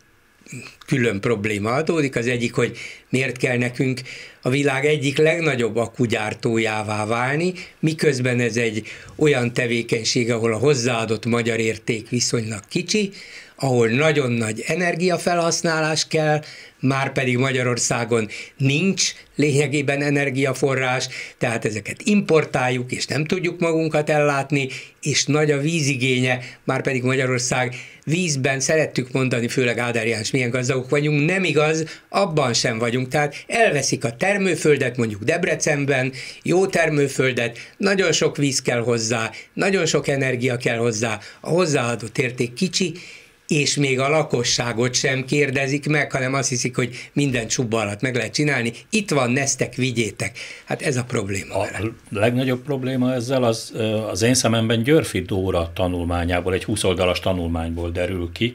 külön probléma adódik. Az egyik, hogy miért kell nekünk a világ egyik legnagyobb akkugyártójává válni, miközben ez egy olyan tevékenység, ahol a hozzáadott magyar érték viszonylag kicsi, ahol nagyon nagy energiafelhasználás kell, már pedig Magyarországon nincs lényegében energiaforrás, tehát ezeket importáljuk, és nem tudjuk magunkat ellátni, és nagy a vízigénye, már pedig Magyarország vízben, szerettük mondani, főleg Áder János, milyen gazdagok vagyunk, nem igaz, abban sem vagyunk, tehát elveszik a termőföldet, mondjuk Debrecenben, jó termőföldet, nagyon sok víz kell hozzá, nagyon sok energia kell hozzá, a hozzáadott érték kicsi, és még a lakosságot sem kérdezik meg, hanem azt hiszik, hogy minden csubba alatt meg lehet csinálni. Itt van, neztek, vigyétek. Hát ez a probléma. A vele. legnagyobb probléma ezzel az, az én szememben Györfi Dóra tanulmányából, egy húsz oldalas tanulmányból derül ki,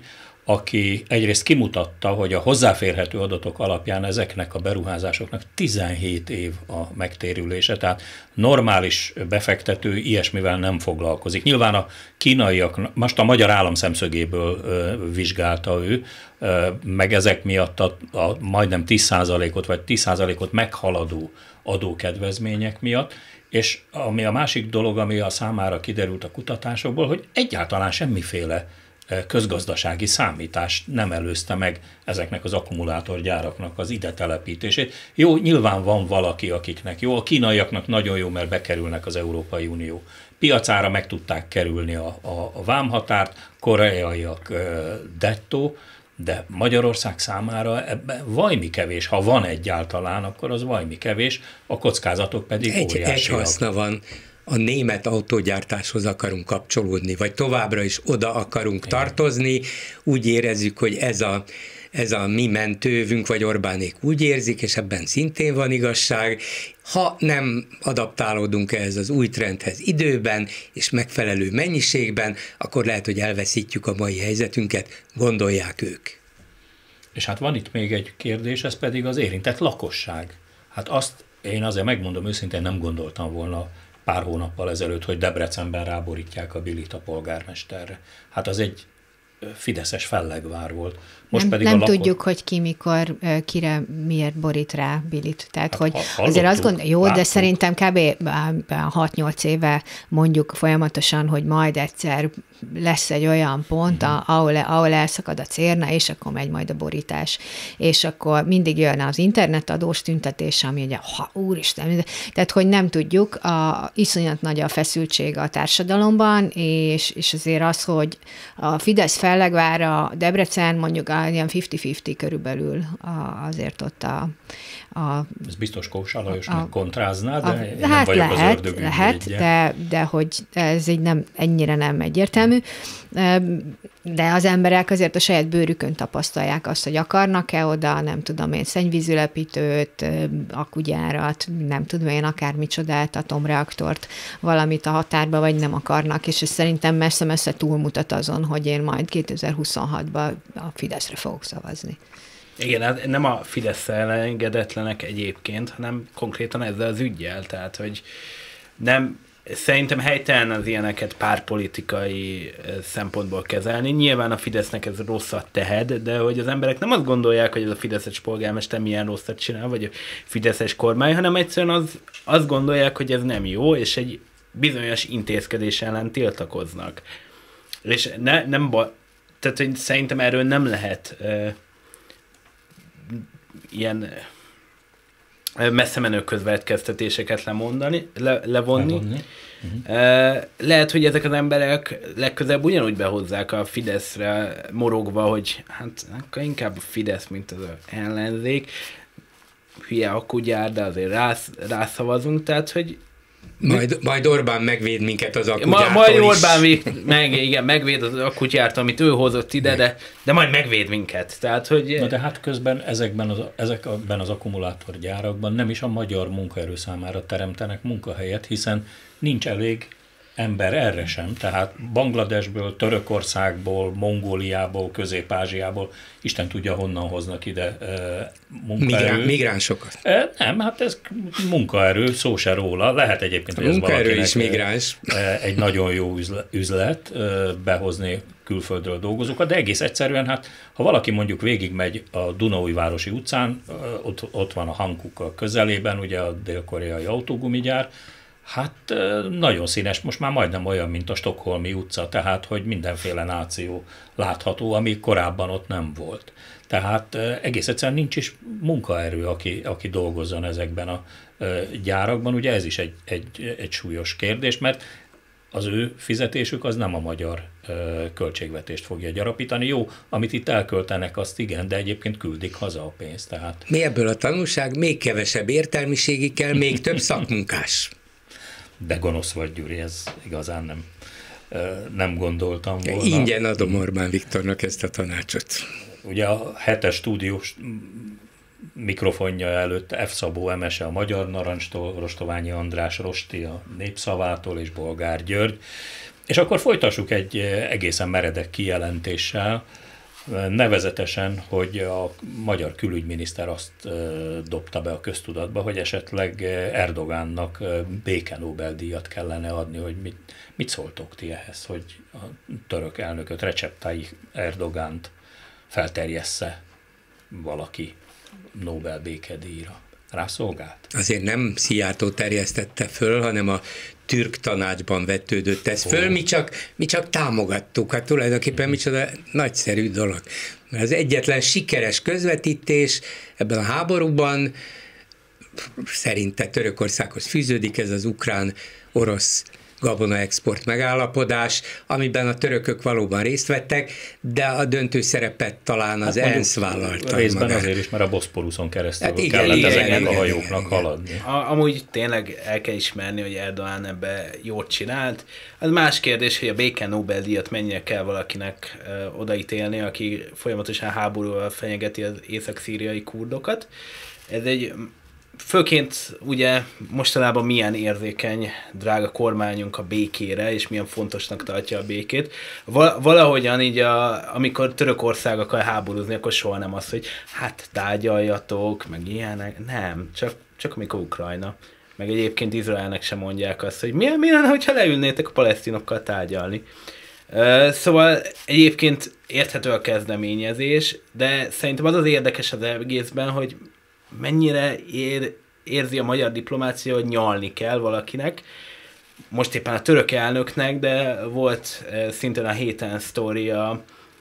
aki egyrészt kimutatta, hogy a hozzáférhető adatok alapján ezeknek a beruházásoknak tizenhét év a megtérülése, tehát normális befektető ilyesmivel nem foglalkozik. Nyilván a kínaiak, most a magyar állam szemszögéből ö, vizsgálta ő, ö, meg ezek miatt a, a majdnem tíz százalékot vagy tíz százalékot meghaladó adókedvezmények miatt, és ami a másik dolog, ami a számára kiderült a kutatásokból, hogy egyáltalán semmiféle közgazdasági számítást nem előzte meg ezeknek az akkumulátorgyáraknak az ide telepítését. Jó, nyilván van valaki, akiknek jó, a kínaiaknak nagyon jó, mert bekerülnek az Európai Unió piacára, meg tudták kerülni a, a, a vámhatárt, koreaiak dettó, de Magyarország számára ebben vajmi kevés. Ha van egyáltalán, akkor az vajmi kevés, a kockázatok pedig egy, óriásiak. Egy haszna van. A német autógyártáshoz akarunk kapcsolódni, vagy továbbra is oda akarunk Igen. tartozni, úgy érezzük, hogy ez a, ez a mi mentővünk, vagy Orbánék úgy érzik, és ebben szintén van igazság. Ha nem adaptálódunk ehhez az új trendhez időben, és megfelelő mennyiségben, akkor lehet, hogy elveszítjük a mai helyzetünket, gondolják ők. És hát van itt még egy kérdés, ez pedig az érintett lakosság. Hát azt én azért megmondom őszintén, nem gondoltam volna pár hónappal ezelőtt, hogy Debrecenben ráborítják a Bilit a polgármesterre. Hát az egy fideszes fellegvár volt. Most nem pedig nem a lakos... tudjuk, hogy ki, mikor, kire, miért borít rá Bilit. Tehát, hát, hogy ha, azért azt gondolom, jó, láttuk. De szerintem kb. hat-nyolc éve mondjuk folyamatosan, hogy majd egyszer lesz egy olyan pont, mm-hmm. ahol, ahol elszakad a cérna, és akkor megy majd a borítás. És akkor mindig jön az internetadós tüntetés, ami ugye, ha, úristen, tehát, hogy nem tudjuk, a, iszonyat nagy a feszültség a társadalomban, és, és azért az, hogy a Fidesz fellegvára, Debrecen mondjuk a, ilyen fifty-fifty körülbelül a, azért ott a, a ez biztos Kósa Lajos meg kontrázná, de a, én nem hát vagyok lehet, az ördög lehet, de, de hogy ez így nem, ennyire nem egyértelmű. De az emberek azért a saját bőrükön tapasztalják azt, hogy akarnak-e oda, nem tudom én, szennyvízülepítőt, akkugyárat, nem tudom én, akár micsodát, atomreaktort, valamit a határba, vagy nem akarnak, és ez szerintem messze-messze túlmutat azon, hogy én majd kétezer-huszonhatban a Fideszre fogok szavazni. Igen, hát nem a Fidesz-szel engedetlenek egyébként, hanem konkrétan ezzel az üggyel, tehát, hogy nem, szerintem helytelen az ilyeneket párpolitikai szempontból kezelni. Nyilván a Fidesznek ez rosszat tehet, de hogy az emberek nem azt gondolják, hogy ez a fideszes polgármester milyen rosszat csinál, vagy a fideszes kormány, hanem egyszerűen az, azt gondolják, hogy ez nem jó, és egy bizonyos intézkedés ellen tiltakoznak. És ne, nem ba, tehát hogy szerintem erről nem lehet uh, ilyen messze menő közvetkeztetéseket lemondani, le, levonni. levonni. Uh-huh. Lehet, hogy ezek az emberek legközelebb ugyanúgy behozzák a Fideszre morogva, hogy hát akkor inkább a Fidesz, mint az ellenzék. Hülye akkugyár, de azért rász, rászavazunk, tehát, hogy Majd, majd Orbán megvéd minket az akkugyártól Ma, Majd Orbán véd, meg, igen, megvéd az akkugyárt, amit ő hozott ide, de, de majd megvéd minket. Tehát, hogy... Na de hát közben ezekben az, ezekben az akkumulátorgyárakban nem is a magyar munkaerő számára teremtenek munkahelyet, hiszen nincs elég ember erre sem. Tehát Bangladesből, Törökországból, Mongóliából, Közép-Ázsiából, Isten tudja honnan hoznak ide e, munkaerőt. Migrán, migránsokat. E, nem, hát ez munkaerő, szó se róla. Lehet egyébként, hogy ez munkaerő is migráns. Egy nagyon jó üzlet behozni külföldről dolgozókat, de egész egyszerűen, hát ha valaki mondjuk végigmegy a Dunaújvárosi utcán, ott, ott van a Hankook a közelében, ugye a dél-koreai autógumigyár, hát nagyon színes, most már majdnem olyan, mint a Stockholmi utca, tehát, hogy mindenféle náció látható, ami korábban ott nem volt. Tehát egész egyszerűen nincs is munkaerő, aki, aki dolgozzon ezekben a gyárakban. Ugye ez is egy, egy, egy súlyos kérdés, mert az ő fizetésük az nem a magyar költségvetést fogja gyarapítani. Jó, amit itt elköltenek, azt igen, de egyébként küldik haza a pénzt. Tehát... Mi ebből a tanulság? Még kevesebb értelmiségi kell, még több szakmunkás. De gonosz vagy, Gyuri, ez igazán nem, nem gondoltam volna. Ingyen adom Orbán Viktornak ezt a tanácsot. Ugye a hetes stúdiós mikrofonja előtt F. Szabó Emese a Magyar Narancstól, Rostoványi András Rosti a Népszavától és Bolgár György. És akkor folytassuk egy egészen meredek kijelentéssel. Nevezetesen, hogy a magyar külügyminiszter azt dobta be a köztudatba, hogy esetleg Erdogánnak béke Nobel-díjat kellene adni, hogy mit, mit szóltok ti ehhez, hogy a török elnököt, Recep Tayyip Erdogánt felterjessze valaki Nobel békedíjra. Rászolgált? Azért nem Szijjártó terjesztette föl, hanem a türk tanácsban vetődött ez föl, mi csak, mi csak támogattuk, hát tulajdonképpen micsoda nagyszerű dolog. Mert az egyetlen sikeres közvetítés ebben a háborúban szerinte Törökországhoz fűződik ez az ukrán-orosz gabonaexport megállapodás, amiben a törökök valóban részt vettek, de a döntő szerepet talán az hát ENSZ vállalta. Részben magát. Azért is, mert a Boszporuszon keresztül hát igen, kellett igen, ezeknek igen, a hajóknak igen, haladni. A, amúgy tényleg el kell ismerni, hogy Erdoğan ebbe jót csinált. Az más kérdés, hogy a béke Nobel-díjat mennyire kell valakinek ö, odaítélni, aki folyamatosan háborúval fenyegeti az észak-szíriai kurdokat. Ez egy főként ugye mostanában milyen érzékeny, drága kormányunk a békére, és milyen fontosnak tartja a békét. Valahogyan így, a, amikor Törökország akar háborúzni, akkor soha nem az, hogy hát tárgyaljatok, meg ilyenek. Nem, csak, csak amikor Ukrajna. Meg egyébként Izraelnek sem mondják azt, hogy milyen, milyen, hogyha leülnétek a palesztinokkal tárgyalni. Szóval egyébként érthető a kezdeményezés, de szerintem az az érdekes az egészben, hogy mennyire ér, érzi a magyar diplomácia, hogy nyalni kell valakinek. Most éppen a török elnöknek, de volt e, szintén a héten sztori a,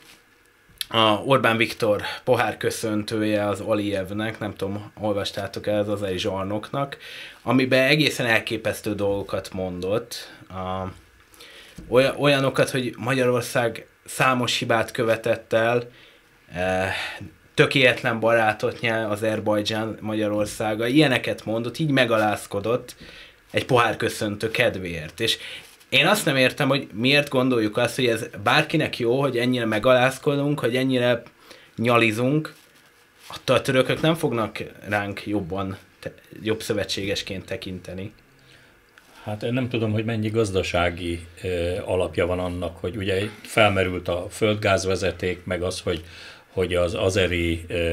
a Orbán Viktor pohárköszöntője az Alijevnek, nem tudom, olvastátok el, az azeri zsarnoknak, amiben egészen elképesztő dolgokat mondott. A, olyan, olyanokat, hogy Magyarország számos hibát követett el, e, tökéletlen barátot nyel Azerbajdzsán Magyarországa, ilyeneket mondott, így megalázkodott egy pohárköszöntő kedvéért. És én azt nem értem, hogy miért gondoljuk azt, hogy ez bárkinek jó, hogy ennyire megalázkodunk, hogy ennyire nyalizunk, attól a törökök nem fognak ránk jobban, te, jobb szövetségesként tekinteni. Hát én nem tudom, hogy mennyi gazdasági e, alapja van annak, hogy ugye felmerült a földgázvezeték, meg az, hogy hogy az azeri e,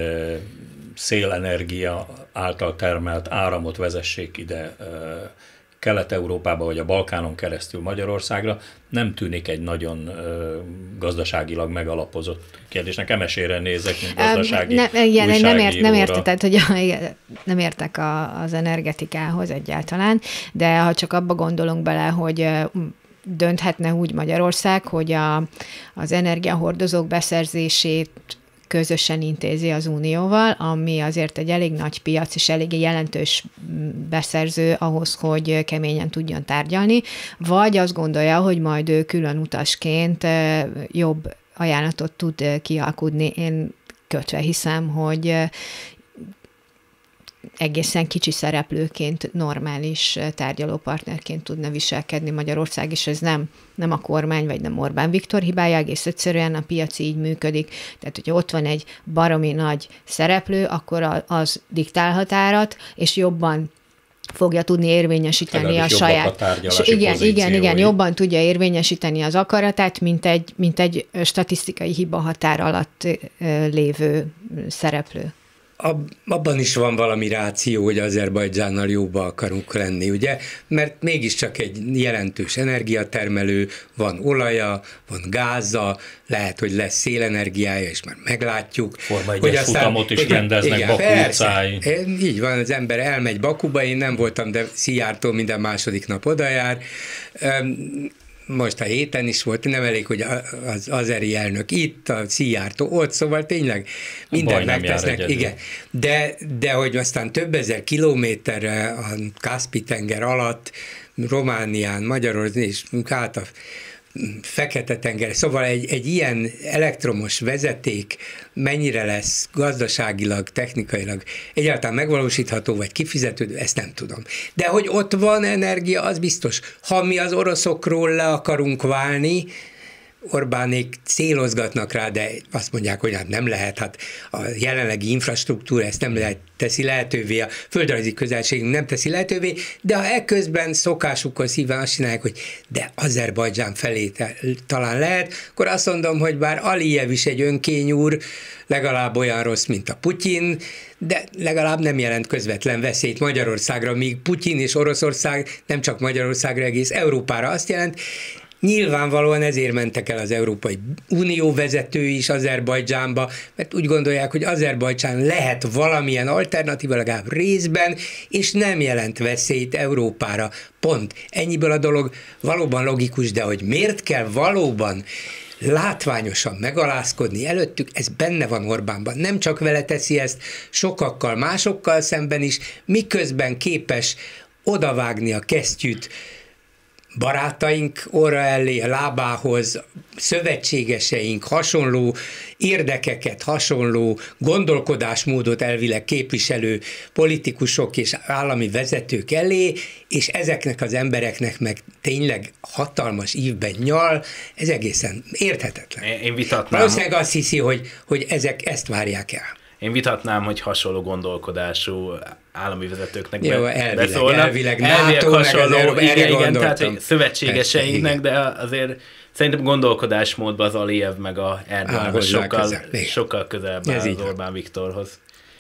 szélenergia által termelt áramot vezessék ide e, Kelet-Európába, vagy a Balkánon keresztül Magyarországra, nem tűnik egy nagyon e, gazdaságilag megalapozott kérdés. Nekem esére nézek, mint gazdasági ne, igen, nem, ért, nem érte, tehát, hogy nem értek a, az energetikához egyáltalán, de ha csak abba gondolunk bele, hogy dönthetne úgy Magyarország, hogy a, az energiahordozók beszerzését közösen intézi az Unióval, ami azért egy elég nagy piac és elég jelentős beszerző ahhoz, hogy keményen tudjon tárgyalni, vagy azt gondolja, hogy majd ő külön utasként jobb ajánlatot tud kialkudni. Én kötve hiszem, hogy egészen kicsi szereplőként, normális tárgyalópartnerként tudna viselkedni Magyarország, és ez nem, nem a kormány, vagy nem Orbán Viktor hibája, egész egyszerűen a piac így működik. Tehát, hogyha ott van egy baromi nagy szereplő, akkor az diktálhat árat, és jobban fogja tudni érvényesíteni a saját... A igen, igen, igen, jobban tudja érvényesíteni az akaratát, mint egy, mint egy statisztikai hiba határ alatt lévő szereplő. Abban is van valami ráció, hogy Azerbajdzsánnal jóba akarunk lenni, ugye? Mert mégiscsak egy jelentős energiatermelő, van olaja, van gáza, lehet, hogy lesz szélenergiája, és már meglátjuk. Forma egyes futamot is igen, rendeznek igen, Baku utcáin. Így van, az ember elmegy Bakuba, én nem voltam, de Szijjártó minden második nap odajár. Most a héten is volt, nem elég, hogy az azeri elnök itt, a Szijjártó ott, szóval tényleg mindent megtesznek. Igen. De, de hogy aztán több ezer kilométerre a Kaszpi-tenger alatt, Románián, Magyarországon és át a Fekete-tenger, szóval egy, egy ilyen elektromos vezeték mennyire lesz gazdaságilag, technikailag egyáltalán megvalósítható, vagy kifizetődő, ezt nem tudom. De hogy ott van energia, az biztos. Ha mi az oroszokról le akarunk válni, Orbánék célozgatnak rá, de azt mondják, hogy hát nem lehet, hát a jelenlegi infrastruktúra ezt nem lehet, teszi lehetővé, a földrajzi közelségünk nem teszi lehetővé, de ha ekközben szokásukhoz híven azt csinálják, hogy de Azerbajdzsán felé talán lehet, akkor azt mondom, hogy bár Alijev is egy önkény úr, legalább olyan rossz, mint a Putyin, de legalább nem jelent közvetlen veszélyt Magyarországra, míg Putyin és Oroszország nem csak Magyarországra, egész Európára azt jelent. Nyilvánvalóan ezért mentek el az Európai Unió vezetői is Azerbajdzsánba, mert úgy gondolják, hogy Azerbajdzsán lehet valamilyen alternatíva, legalább részben, és nem jelent veszélyt Európára. Pont. Ennyiből a dolog valóban logikus, de hogy miért kell valóban látványosan megalázkodni előttük, ez benne van Orbánban. Nem csak vele teszi ezt, sokakkal, másokkal szemben is, miközben képes odavágni a kesztyűt barátaink orra elé, a lábához, szövetségeseink hasonló érdekeket, hasonló gondolkodásmódot elvileg képviselő politikusok és állami vezetők elé, és ezeknek az embereknek meg tényleg hatalmas ívben nyal, ez egészen érthetetlen. Én vitatnám. Valószínűleg azt hiszi, hogy, hogy ezek ezt várják el. Én vitatnám, hogy hasonló gondolkodású állami vezetőknek Jó, be, elvileg, beszólnak. Elvileg, elvileg NATO, hasonló, meg az igen, igen, tehát gondoltam. szövetségeseinknek, de azért szerintem gondolkodásmódban az Alijev meg a Erdogan sokkal, közel, sokkal közelebb áll az Orbán Viktorhoz.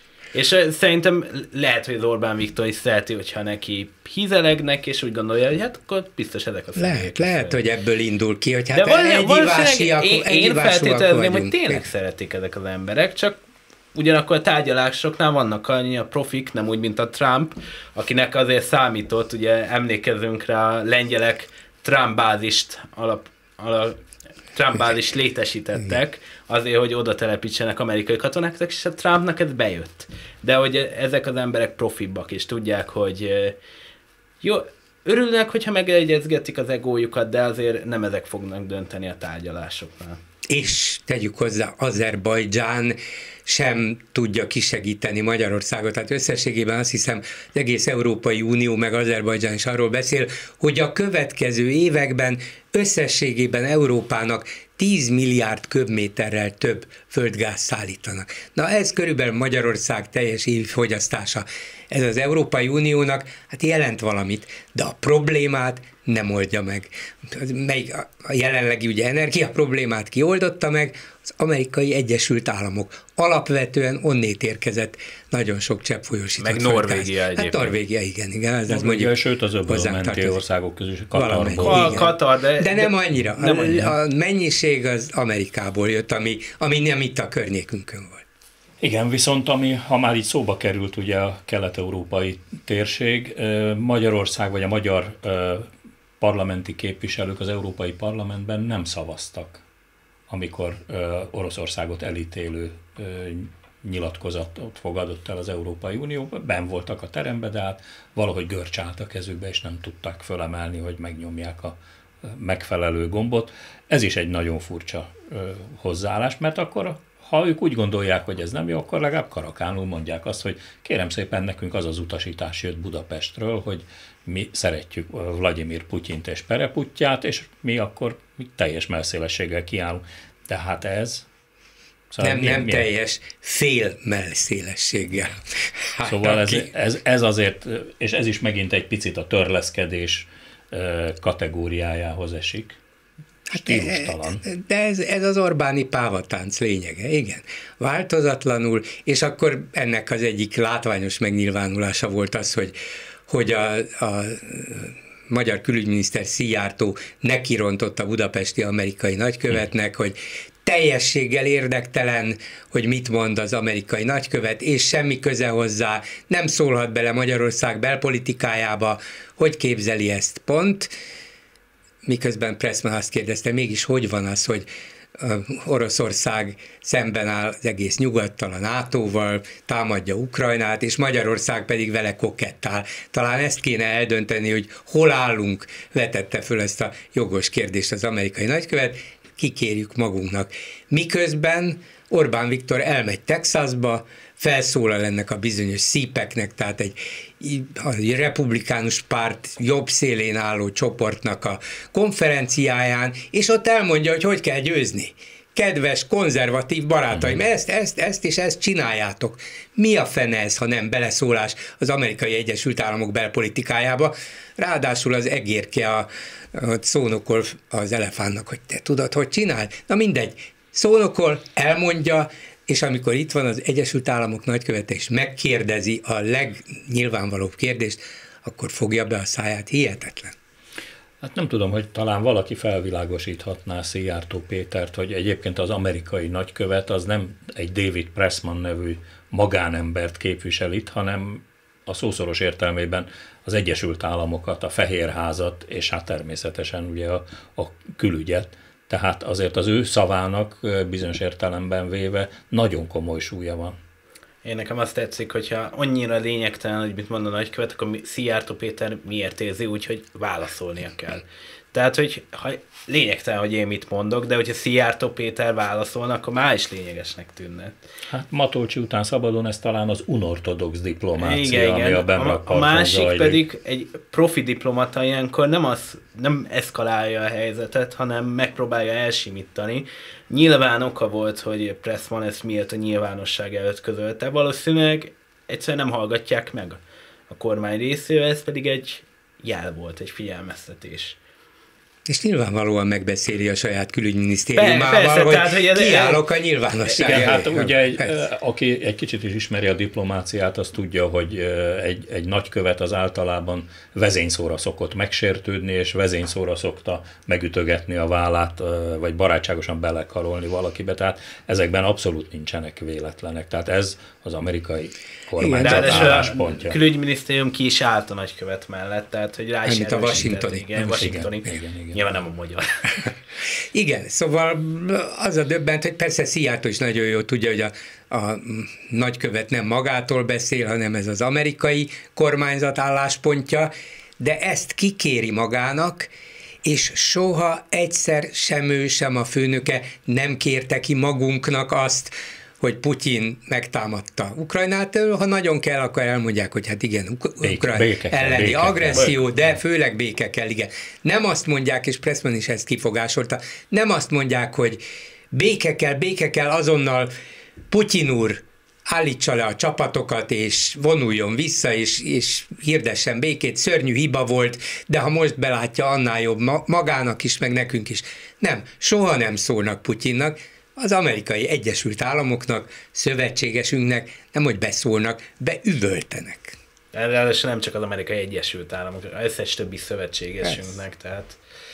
És szerintem lehet, hogy az Orbán Viktor is szereti, hogyha neki hízelegnek, és úgy gondolja, hogy hát akkor biztos ezek a Lehet, lehet, lehet, hogy ebből indul ki, hogy hát de van, egyivásúak én, én feltételezném, hogy tényleg szeretik ezek az emberek, csak ugyanakkor a tárgyalásoknál vannak annyi a profik, nem úgy, mint a Trump, akinek azért számított, ugye emlékezünk rá, a lengyelek Trump bázist alap, alap Trump bázist létesítettek azért, hogy oda telepítsenek amerikai katonákat, és a Trumpnak ez bejött. De hogy ezek az emberek profibbak, és tudják, hogy jó, örülnek, hogyha megegyezgetik az egójukat, de azért nem ezek fognak dönteni a tárgyalásoknál. És tegyük hozzá, Azerbajdzsán sem tudja kisegíteni Magyarországot. Tehát összességében azt hiszem, az egész Európai Unió meg Azerbajdzsán is arról beszél, hogy a következő években összességében Európának tíz milliárd köbméterrel több földgáz szállítanak. Na ez körülbelül Magyarország teljes évi fogyasztása. Ez az Európai Uniónak hát jelent valamit, de a problémát nem oldja meg. Melyik a jelenlegi ugye energia problémát kioldotta meg, az Amerikai Egyesült Államok. Alapvetően onnét érkezett nagyon sok cseppfolyósított meg Norvégia egyébként. Hát Norvégia, igen, igen. Ez Norvégia, mondjuk, sőt az öbölmenti országok közül Katarból. Katar, de, de nem annyira. Nem annyira. A mennyiség az Amerikából jött, ami, ami nem itt a környékünkön volt. Igen, viszont ami, ha már így szóba került ugye a kelet-európai térség, Magyarország vagy a magyar parlamenti képviselők az Európai Parlamentben nem szavaztak, amikor Oroszországot elítélő nyilatkozatot fogadott el az Európai Unió, benn voltak a teremben, de hát valahogy görcs állt a kezükbe, és nem tudták fölemelni, hogy megnyomják a megfelelő gombot. Ez is egy nagyon furcsa hozzáállás, mert akkor ha ők úgy gondolják, hogy ez nem jó, akkor legalább karakánul mondják azt, hogy kérem szépen, nekünk az az utasítás jött Budapestről, hogy mi szeretjük Vladimir Putyint és Pereputtyát, és mi akkor mi teljes mellszélességgel kiállunk. Tehát ez... Szóval nem, nem teljes, fél mellszélességgel. Hát, szóval ez, ez, ez azért, és ez is megint egy picit a törleszkedés kategóriájához esik. Stílustalan. De ez, ez az Orbáni pávatánc lényege, igen. Változatlanul, és akkor ennek az egyik látványos megnyilvánulása volt az, hogy, hogy a, a magyar külügyminiszter Szijjártó nekirontott a budapesti amerikai nagykövetnek, hogy teljességgel érdektelen, hogy mit mond az amerikai nagykövet, és semmi köze hozzá, nem szólhat bele Magyarország belpolitikájába, hogy képzeli ezt, pont. Miközben Pressman azt kérdezte, mégis hogy van az, hogy Oroszország szemben áll az egész nyugattal, a nátóval, támadja Ukrajnát, és Magyarország pedig vele kokettál. Talán ezt kéne eldönteni, hogy hol állunk, vetette föl ezt a jogos kérdést az amerikai nagykövet. kikérjük magunknak. Miközben Orbán Viktor elmegy Texasba, felszólal ennek a bizonyos szípeknek, tehát egy, egy republikánus párt jobb szélén álló csoportnak a konferenciáján, és ott elmondja, hogy hogy kell győzni. Kedves, konzervatív barátaim, mm. ezt, ezt, ezt és ezt csináljátok. Mi a fene ez, ha nem beleszólás az Amerikai Egyesült Államok belpolitikájába? Ráadásul az egérke a, a szónokol az elefántnak, hogy te tudod, hogy csinál? Na mindegy, szónokol, elmondja, és amikor itt van az Egyesült Államok nagykövete, és megkérdezi a legnyilvánvalóbb kérdést, akkor fogja be a száját. Hihetetlen. Hát nem tudom, hogy talán valaki felvilágosíthatná Szijjártó Pétert, hogy egyébként az amerikai nagykövet az nem egy David Pressman nevű magánembert képvisel itt, hanem a szószoros értelmében az Egyesült Államokat, a Fehérházat, és hát természetesen ugye a, a külügyet. Tehát azért az ő szavának bizonyos értelemben véve nagyon komoly súlya van. Én nekem azt tetszik, hogyha annyira lényegtelen, hogy mit mond a nagykövet, akkor Szijjártó Péter miért érzi úgy, hogy válaszolnia kell. Tehát, hogy ha lényegtelen, hogy én mit mondok, de hogyha Szijjártó Péter válaszolna, akkor már is lényegesnek tűnne. Hát Matolcsi után szabadon ez talán az unortodox diplomácia, igen, ami igen. a benrakparton A másik zajlik. pedig egy profi diplomata ilyenkor nem, az, nem eszkalálja a helyzetet, hanem megpróbálja elsimítani. Nyilván oka volt, hogy Pressman ezt miért a nyilvánosság előtt közölte. Valószínűleg egyszerűen nem hallgatják meg a kormány részéről, ez pedig egy jel volt, egy figyelmeztetés. És nyilvánvalóan megbeszéli a saját külügyminisztériumával, Persze, hogy tehát, hogy kiállok a nyilvánosság. Igen, hát elé. ugye egy, aki egy kicsit is ismeri a diplomáciát, az tudja, hogy egy, egy nagykövet az általában vezényszóra szokott megsértődni, és vezényszóra szokta megütögetni a vállát, vagy barátságosan belekarolni valakibe, tehát ezekben abszolút nincsenek véletlenek. Tehát ez az amerikai kormányzat álláspontja. A külügyminisztérium ki is állt a nagykövet mellett, tehát hogy rá is a Washingtoni. Igen, Washingtoni. Igen, igen, igen. Nyilván nem a magyar. Igen, szóval az a döbbent, hogy persze Szijjártó is nagyon jól tudja, hogy a, a nagykövet nem magától beszél, hanem ez az amerikai kormányzat álláspontja, de ezt kikéri magának, és soha egyszer sem ő, sem a főnöke nem kérte ki magunknak azt, hogy Putyin megtámadta Ukrajnát, ha nagyon kell, akkor elmondják, hogy hát igen, Ukrajna elleni béke, agresszió, béke. De főleg béke kell, igen. Nem azt mondják, és Pressman is ezt kifogásolta, nem azt mondják, hogy béke kell, béke kell, azonnal Putyin úr állítsa le a csapatokat, és vonuljon vissza, és, és hirdessen békét, szörnyű hiba volt, de ha most belátja, annál jobb magának is, meg nekünk is. Nem, soha nem szólnak Putyinnak, az Amerikai Egyesült Államoknak, szövetségesünknek nem, hogy beszólnak, beüvöltenek. Ráadásul nem csak az Amerikai Egyesült Államok, az összes többi szövetségesünknek, tehát...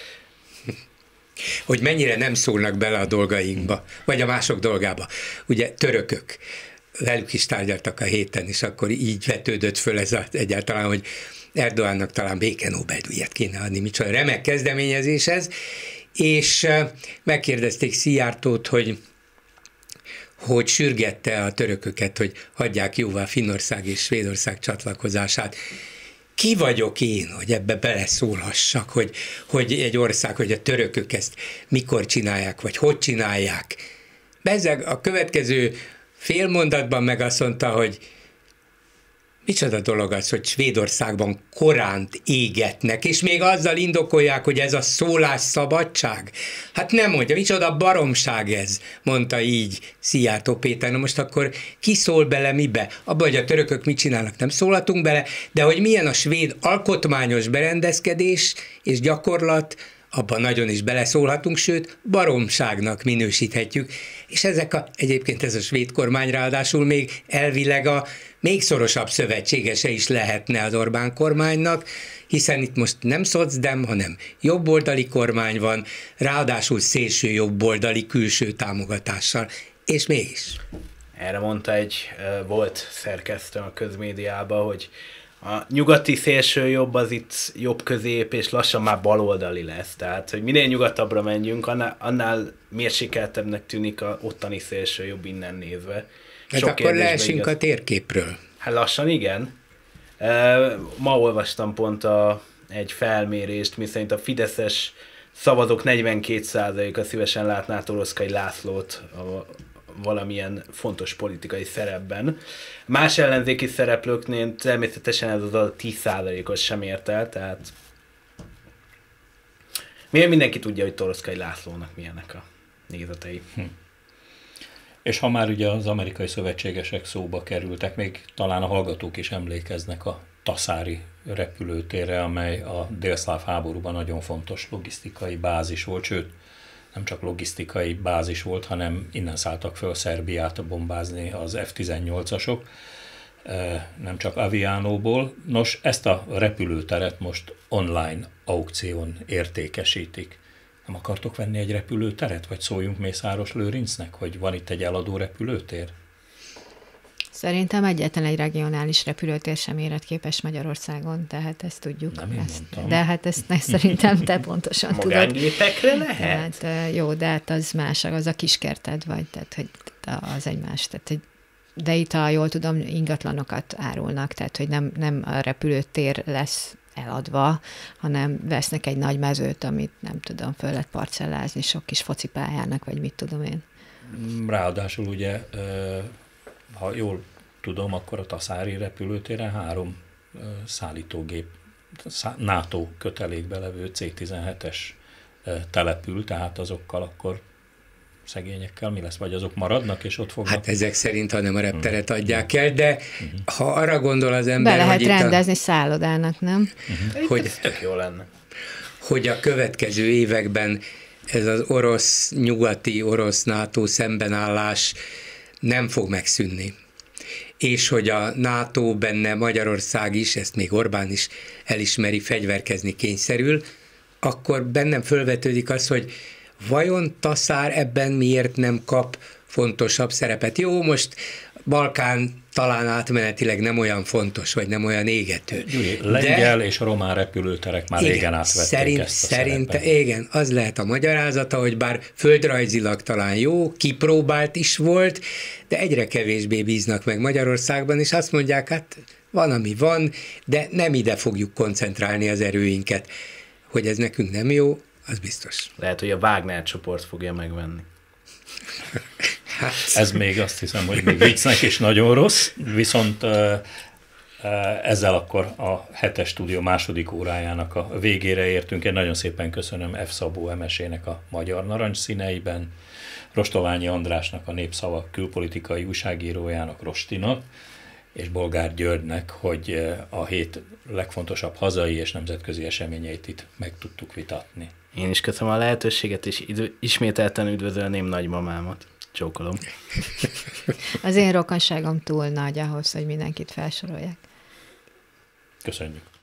Hogy mennyire nem szólnak bele a dolgainkba, vagy a mások dolgába. Ugye törökök, velük is tárgyaltak a héten, és akkor így vetődött föl ez a, egyáltalán, hogy Erdoğannak talán béke Nobel-díjat kéne adni, micsoda remek kezdeményezés ez, és megkérdezték Szijjártót, hogy, hogy sürgette a törököket, hogy hagyják jóvá Finnország és Svédország csatlakozását. Ki vagyok én, hogy ebbe beleszólhassak, hogy, hogy egy ország, hogy a törökök ezt mikor csinálják, vagy hogy csinálják. Bezzeg a következő fél mondatban meg azt mondta, hogy micsoda dolog az, hogy Svédországban Koránt égetnek, és még azzal indokolják, hogy ez a szólásszabadság. Hát nem mondja, micsoda baromság ez, mondta így Szijjártó Péter. Na most akkor ki szól bele mibe? Abba, hogy a törökök mit csinálnak, nem szólhatunk bele, de hogy milyen a svéd alkotmányos berendezkedés és gyakorlat, abban nagyon is beleszólhatunk, sőt, baromságnak minősíthetjük, és ezek a, egyébként ez a svéd kormány ráadásul még elvileg a még szorosabb szövetségese is lehetne az Orbán kormánynak, hiszen itt most nem szocdem, hanem jobboldali kormány van, ráadásul szélső jobboldali külső támogatással, és mégis. Erre mondta egy volt szerkesztő a közmédiában, hogy a nyugati szélső jobb az itt jobb közép, és lassan már baloldali lesz. Tehát, hogy minél nyugatabbra menjünk, annál, annál mérsékeltebbnek tűnik a ottani szélső jobb innen nézve. Hát Sok akkor leesünk igaz... a térképről. Hát lassan igen. Ma olvastam pont a, egy felmérést, miszerint a fideszes szavazók negyvenkét százaléka szívesen látná Toroszkai Lászlót a valamilyen fontos politikai szerepben. Más ellenzéki szereplőknél természetesen ez az a tíz százalékos sem ért el, tehát miért mindenki tudja, hogy Toroszkai Lászlónak milyenek a nézetei. Hm. És ha már ugye az amerikai szövetségesek szóba kerültek, még talán a hallgatók is emlékeznek a Taszári repülőtérre, amely a délszláv háborúban nagyon fontos logisztikai bázis volt, sőt, nem csak logisztikai bázis volt, hanem innen szálltak föl Szerbiát bombázni az ef tizennyolcasok, nem csak Avianóból. Nos, ezt a repülőteret most online aukción értékesítik. Nem akartok venni egy repülőteret, vagy szóljunk Mészáros Lőrincnek, hogy van itt egy eladó repülőtér? Szerintem egyetlen egy regionális repülőtér sem életképes Magyarországon, tehát ezt tudjuk. Nem én ezt, mondtam. de hát ezt, ezt szerintem te pontosan tudod. Magángépekre lehet? Tehát, jó, de hát az más, az a kiskerted vagy, tehát hogy az egy más. Tehát, hogy, de itt, ha jól tudom, ingatlanokat árulnak, tehát hogy nem, nem a repülőtér lesz eladva, hanem vesznek egy nagy mezőt, amit nem tudom, föl lehet parcellázni sok kis focipályának, vagy mit tudom én. Ráadásul ugye, ha jól tudom, akkor a Taszári repülőtéren három szállítógép, NATO kötelékbe levő cé tizenhetes települ, tehát azokkal akkor szegényekkel mi lesz? Vagy azok maradnak, és ott fognak? Hát ezek szerint, ha nem a repteret adják el, de ha arra gondol az ember, be lehet hogy rendezni a, szállodának, nem? hogy, ez tök jó lenne. Hogy a következő években ez az orosz-nyugati, orosz-NATO szembenállás nem fog megszűnni. És hogy a NATO, benne Magyarország is, ezt még Orbán is elismeri, fegyverkezni kényszerül, akkor bennem fölvetődik az, hogy vajon Taszár ebben miért nem kap fontosabb szerepet? Jó, most Balkán talán átmenetileg nem olyan fontos, vagy nem olyan égető. Gyuri, lengyel és román repülőterek már igen, régen átvették szerint, ezt a szerinte, szerepet. igen, az lehet a magyarázata, hogy bár földrajzilag talán jó, kipróbált is volt, de egyre kevésbé bíznak meg Magyarországban, és azt mondják, hát van, ami van, de nem ide fogjuk koncentrálni az erőinket. Hogy ez nekünk nem jó, az biztos. Lehet, hogy a Wagner csoport fogja megvenni. Hát. Ez még azt hiszem, hogy még viccnek is nagyon rossz, viszont ezzel akkor a hetes stúdió második órájának a végére értünk. Én nagyon szépen köszönöm F. Szabó Emesének a Magyar Narancs színeiben, Rostolányi Andrásnak, a Népszava külpolitikai újságírójának, Rostinak, és Bolgár Györgynek, hogy a hét legfontosabb hazai és nemzetközi eseményeit itt meg tudtuk vitatni. Én is köszönöm a lehetőséget, és ismételten üdvözölném nagymamámat. Csókolom. Az én rokonságom túl nagy ahhoz, hogy mindenkit felsoroljak. Köszönjük.